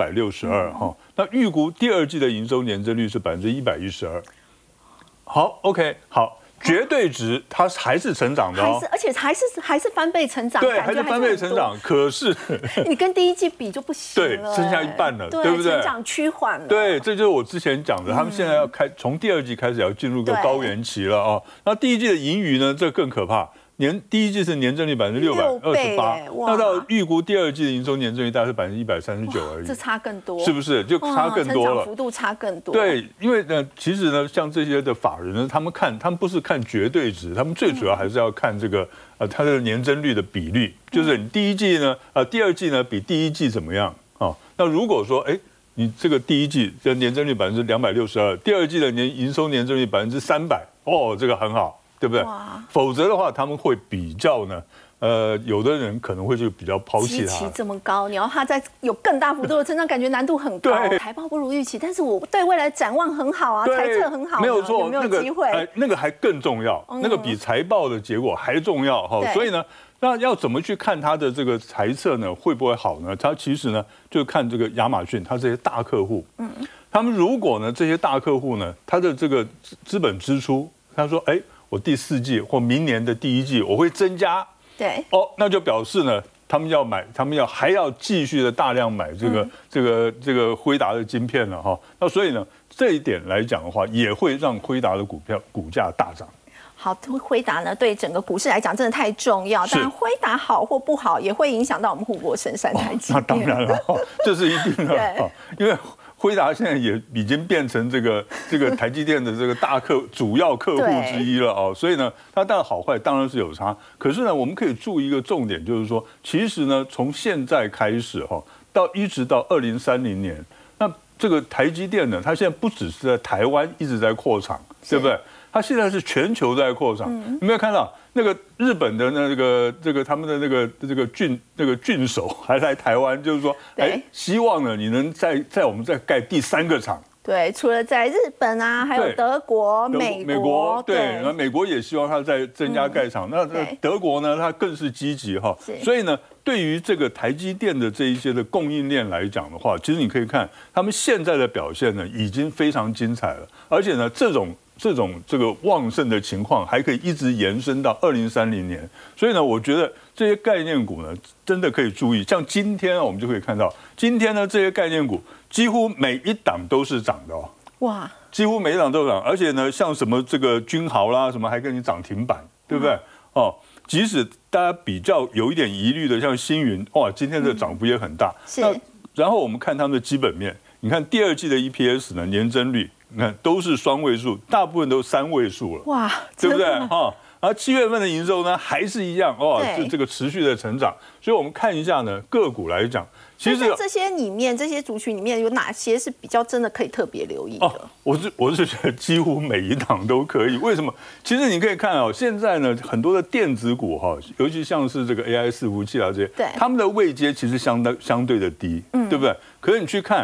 262%哈，那预估第二季的营收年增率是112%。好 ，OK， 好，绝对值它还是成长的哦， 而且还是翻倍成长， 对，还是翻倍成长。可是你跟第一季比就不行了， 对，剩下一半了，对不对？ 成长趋缓了。 对，这就是我之前讲的，他们现在要从第二季开始要进入个高原期了哦。那第一季的盈余呢，这更可怕。第一季是年增率628%，那到预估第二季的营收年增率大概是139%而已， 这差更多， 是不是？就差更多了，成长幅度差更多。 对，因为呢，其实呢，像这些的法人呢，他们不是看绝对值，他们最主要还是要看这个它的年增率的比率，就是你第二季呢比第一季怎么样啊？那如果说你这个第一季的年增率262%，第二季的营收年增率300%，哦，这个很好。对不对？否则的话，他们会比较呢。有的人可能会就比较抛弃它。 基期这么高，你要它再有更大幅度的成长，感觉难度很高。财报不如预期，但是我对未来展望很好啊，财测很好， 没有错。 有没有机会？ 那个还更重要，那个比财报的结果还重要哈。所以呢，那要怎么去看它的这个财测呢？会不会好呢？它其实呢，就看这个亚马逊，它这些大客户，他们如果呢这些大客户呢，他的这个资本支出，他说，我第4季或明年的第1季我会增加， 对， 那就表示呢，他们还要继续的大量买这个辉达的晶片了哈。那所以呢，这一点来讲的话，也会让辉达的股价大涨。 好，辉达呢对整个股市来讲真的太重要，当然辉达好或不好也会影响到我们护国神山台积电。 那当然了，这是一定的，因为。辉达现在也已经变成这个台积电的这个主要客户之一了哦，所以呢，它当然好坏当然是有差。可是呢，我们可以注意一个重点，就是说，其实呢，从现在开始一直到2030年，那这个台积电呢，它现在不只是在台湾一直在扩厂，对不对？它现在是全球在扩厂。有没有看到那个日本的他们的这个郡守还来台湾，就是说，希望呢你能在我们再盖第3个厂。 对，除了在日本啊，还有德国、美国， 对，然后美国也希望它再增加盖厂。那德国呢，它更是积极哈。所以呢，对于这个台积电的这一些的供应链来讲的话，其实你可以看他们现在的表现呢，已经非常精彩了，而且呢，这个旺盛的情况还可以一直延伸到2030年，所以呢，我觉得这些概念股呢，真的可以注意。像今天我们就可以看到，今天呢这些概念股几乎每一档都是涨的哦， 哇， 几乎每一档都涨，而且呢，像什么这个君豪啦，什么还跟你涨停板，对不对？哦，即使大家比较有一点疑虑的，像星云，哇，今天的涨幅也很大。那然后我们看他们的基本面，你看第2季的 EPS 呢，年增率。你看都是双位数，大部分都3位数了，哇，对不对哈？然后7月份的营收呢还是一样哦，这个持续的成长。所以我们看一下呢，个股来讲， 其实这些里面这些族群里面有哪些是比较真的可以特别留意的？ 我是觉得几乎每一档都可以。为什么？其实你可以看现在呢很多的电子股尤其像是这个 AI 伺服器啊这些，他们的位阶其实相对的低，对不对？可是你去看。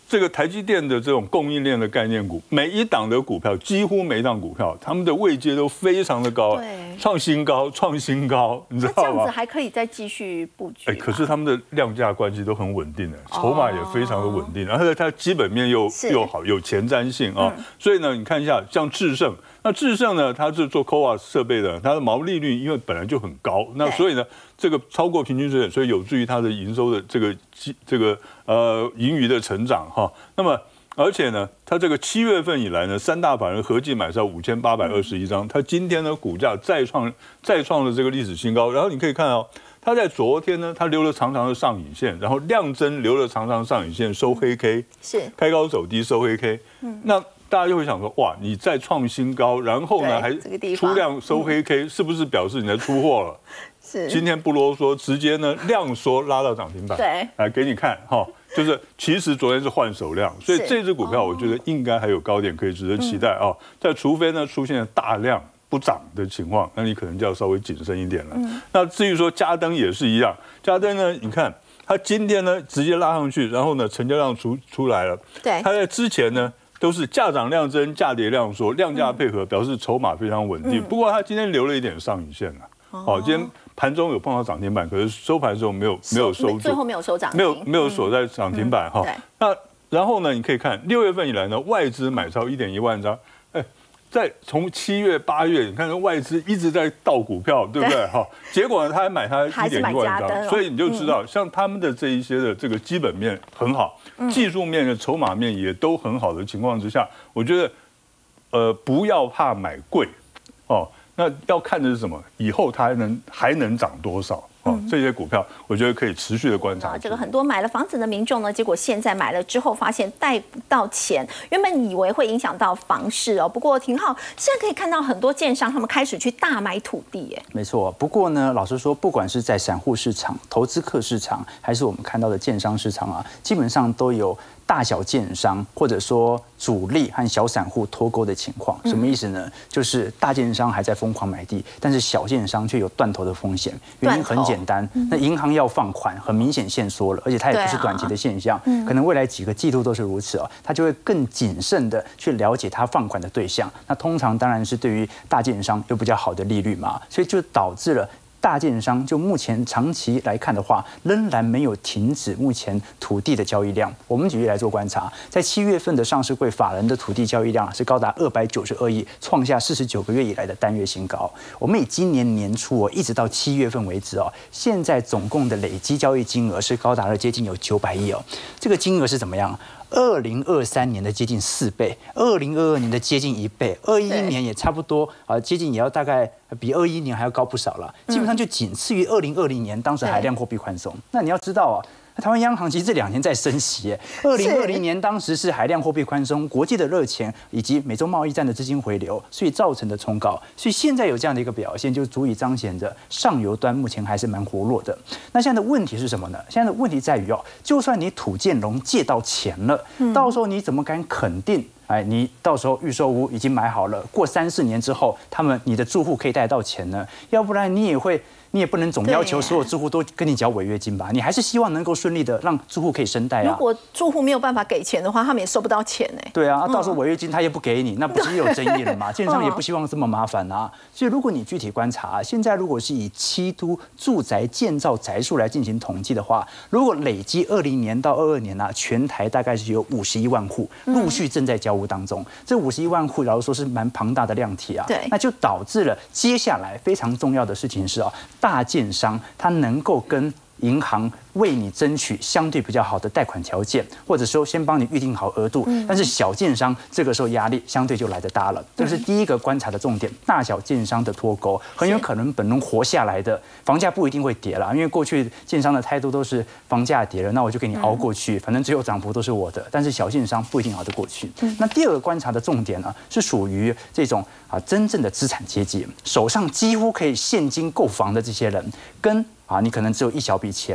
这个台积电的这种供应链的概念股，每一档的股票，几乎每一档股票，他们的位阶都非常的高，创新高，你知道吗？ 这样子还可以再继续布局。 可是他们的量价关系都很稳定的，筹码也非常的稳定，然后它基本面又好，有前瞻性啊。所以呢，你看一下像智盛，那智盛呢，它是做 CoWoS 设备的，它的毛利率因为本来就很高，那所以呢，这个超过平均水准，所以有助于它的营收的这个盈余的成长哈。那么而且呢，它这个7月份以来呢，3大法人合计买超5821张，它今天呢股价再创了这个历史新高。然后你可以看到，它在昨天呢，它留了长长的上影线，然后量增留了长长上影线，收黑 K， 是开高走低收黑 K。那大家就会想说，哇，你再创新高，然后呢还出量收黑 K，是不是表示你在出货了？是。今天不啰嗦，直接呢量缩拉到涨停板。对，来给你看哈。就是其实昨天是换手量，所以这支股票我觉得应该还有高点可以值得期待啊。但除非呢出现大量不涨的情况，那你可能就要稍微谨慎一点了。那至于说嘉登也是一样，嘉登呢，你看它今天呢直接拉上去，然后呢成交量出来了。对，它在之前呢都是价涨量增，价跌量缩，量价配合，表示筹码非常稳定。不过它今天留了一点上影线了。哦，今天盘中有碰到涨停板，可是收盘的时候没有收住， 最后没有收涨停， 没有锁在涨停板哈。那然后呢，你可以看6月份以来呢，外资买超1.1万张，在从7月、8月，你看外资一直在倒股票，对不对？哈，结果呢，他还买他1.1万张，所以你就知道，像他们的这一些的这个基本面很好，技术面的筹码面也都很好的情况之下，我觉得不要怕买贵哦。那要看的是什么？以后它还能涨多少？哦，这些股票我觉得可以持续的观察。 这个很多买了房子的民众呢，结果现在买了之后发现贷不到钱，原本以为会影响到房市哦。不过廷浩现在可以看到很多建商他们开始去大买土地耶。 没错，不过呢，老实说，不管是在散户市场、投资客市场，还是我们看到的建商市场啊，基本上都有大小建商或者说主力和小散户脱钩的情况。什么意思呢？就是大建商还在疯狂买地，但是小建商却有断头的风险。原因很简单，那银行要放款，很明显限缩了，而且它也不是短期的现象，可能未来几个季度都是如此哦。它就会更谨慎的去了解它放款的对象。那通常当然是对于大建商有比较好的利率嘛，所以就导致了大建商就目前长期来看的话，仍然没有停止目前土地的交易量。我们举例来做观察，在7月份的上市柜法人的土地交易量是高达292亿，创下49个月以来的单月新高。我们以今年年初一直到7月份为止现在总共的累积交易金额是高达了接近有900亿这个金额是怎么样？2023年的接近4倍，2022年的接近1倍，21年也差不多接近也要大概比21年还要高不少了，基本上就仅次于2020年当时海量货币宽松。那你要知道台湾央行其实这2年在升息，2020年当时是海量货币宽松、国际的热钱以及美洲贸易战的资金回流，所以造成的冲高。所以现在有这样的一个表现，就足以彰显着上游端目前还是蛮活络的。那现在的问题是什么呢？现在的问题在于就算你土建融借到钱了，到时候你怎么敢肯定？你到时候预售屋已经买好了，过3、4年之后，你的住户可以贷到钱呢？要不然你也不能总要求所有住户都跟你缴违约金吧？你还是希望能够顺利的让住户可以申贷啊。 如果住户没有办法给钱的话，他们也收不到钱呢。 对啊，到时候违约金他也不给你，那不是也有争议了吗？建商也不希望这么麻烦啊。所以如果你具体观察，现在如果是以七都住宅建造宅数来进行统计的话，如果累积20年到22年全台大概是有51万户陆续正在交屋当中。这51万户，老实说是蛮庞大的量体啊。对，那就导致了接下来非常重要的事情是大建商他能够跟银行为你争取相对比较好的贷款条件，或者说先帮你预定好额度，但是小建商这个时候压力相对就来得大了。这是第一个观察的重点，大小建商的脱钩很有可能本轮活下来的房价不一定会跌啦，因为过去建商的态度都是房价跌了，那我就给你熬过去，反正只有涨幅都是我的。但是小建商不一定熬得过去。那第二个观察的重点呢，是属于这种真正的资产阶级，手上几乎可以现金购房的这些人，跟你可能只有一小笔钱，几百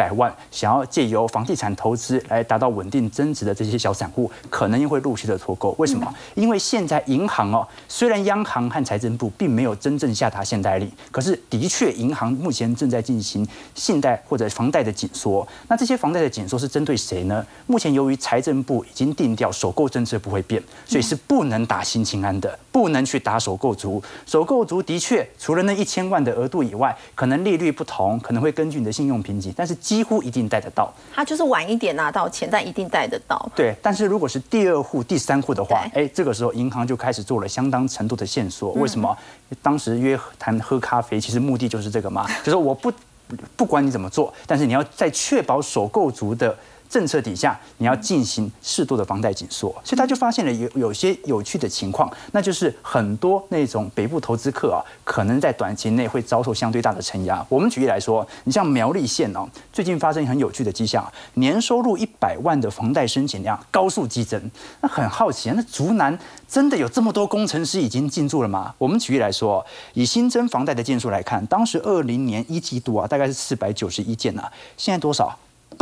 100万想要借由房地产投资来达到稳定增值的这些小散户，可能会陆续的脱钩。为什么？因为现在银行虽然央行和财政部并没有真正下达限贷令，可是的确银行目前正在进行信贷或者房贷的紧缩。那这些房贷的紧缩是针对谁呢？目前由于财政部已经定调首购政策不会变，所以是不能打新青安的，不能去打首购族。首购族的确除了那1000万的额度以外，可能利率不同，可能会根据你的信用评级，但是几乎一定贷得到。 他就是晚一点拿到钱，但一定贷得到。 对，但是如果是第2户、第3户的话，这个时候银行就开始做了相当程度的限缩。为什么？当时约谈喝咖啡，其实目的就是这个嘛，就是我不管你怎么做，但是你要在确保首购族的政策底下，你要进行适度的房贷紧缩，所以他就发现了有些有趣的情况，那就是很多那种北部投资客可能在短期内会遭受相对大的承压。我们举例来说，你像苗栗县最近发生很有趣的迹象，年收入100万的房贷申请量高速激增。那很好奇那竹南真的有这么多工程师已经进驻了吗？我们举例来说，以新增房贷的件数来看，当时2020年1季度大概是491件现在多少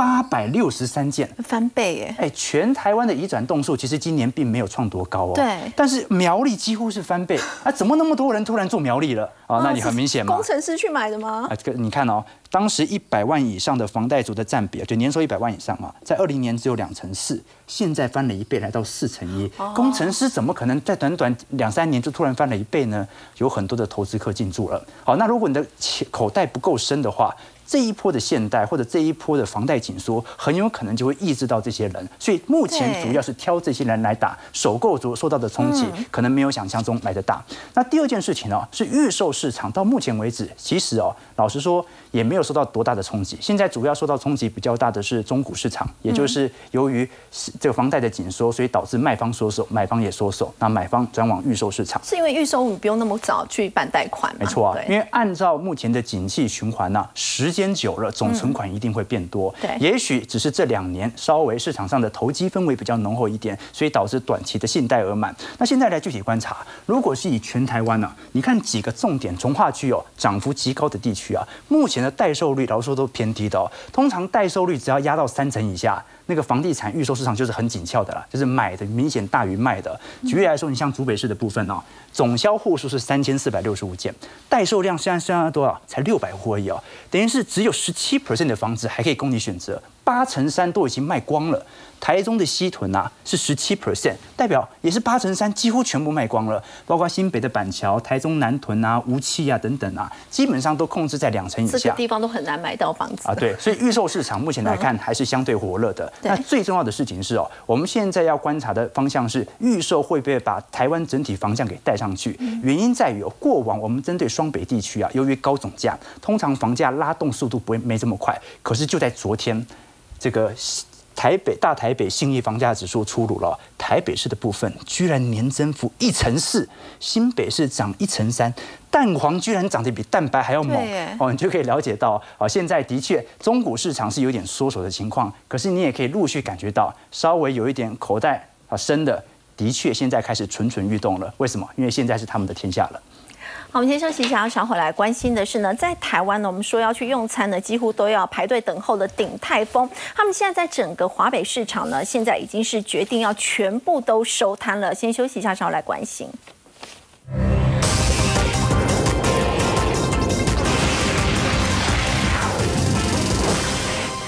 ？863件， 翻倍耶！ 全台湾的移转栋数其实今年并没有创多高对， 但是苗栗几乎是翻倍怎么那么多人突然住苗栗了那你很明显嘛， 工程师去买的吗？ 你看当时100万以上的房贷族的占比，就年收100万以上在20年只有2成4，现在翻了1倍，来到4成1。工程师怎么可能在短短2-3年就突然翻了1倍呢？有很多的投资客进驻了。好，那如果你的口袋不够深的话，这一波的限贷或者这一波的房贷紧缩，很有可能就会抑制到这些人。所以目前主要是挑这些人来打，首购族受到的冲击可能没有想象中来得大。那第二件事情是预售市场到目前为止，其实老实说也没有受到多大的冲击。现在主要受到冲击比较大的是中古市场，也就是由于这个房贷的紧缩，所以导致卖方缩手，买方也缩手，那买方转往预售市场。 是因为预售你不用那么早去办贷款吗？ 没错因为按照目前的景气循环时间久了，总存款一定会变多。也许只是这2年稍微市场上的投机氛围比较浓厚一点，所以导致短期的信贷额满。那现在来具体观察，如果是以全台湾你看几个重点重划区涨幅极高的地区目前的代售率老实说都偏低的通常代售率只要压到3成以下，那个房地产预售市场就是很紧俏的啦，就是买的明显大于卖的。举例来说，你像竹北市的部分总销户数是3465件，代售量现在多少？才600户而已等于是只有17% 的房子还可以供你选择，8成3都已经卖光了。台中的西屯是17%，代表也是8成3几乎全部卖光了，包括新北的板桥、台中南屯吴七等等基本上都控制在2成以下。 这个地方都很难买到房子对，所以预售市场目前来看还是相对火热的。那最重要的事情是我们现在要观察的方向是预售会不会把台湾整体房价给带上去？原因在于过往我们针对双北地区由于高总价，通常房价拉动速度没这么快。可是就在昨天，这个大台北信义房价指数出炉了，台北市的部分居然年增幅1成4，新北市涨1成3，蛋黄居然涨得比蛋白还要猛你就可以了解到现在的确中古市场是有点缩手的情况，可是你也可以陆续感觉到稍微有一点口袋深的确现在开始蠢蠢欲动了。为什么？因为现在是他们的天下了。 好，我们先休息一下，稍回来关心的是呢，在台湾呢，我们说要去用餐呢，几乎都要排队等候的鼎泰丰，他们现在在整个华北市场呢，现在已经是决定要全部都收摊了。先休息一下，稍后来关心。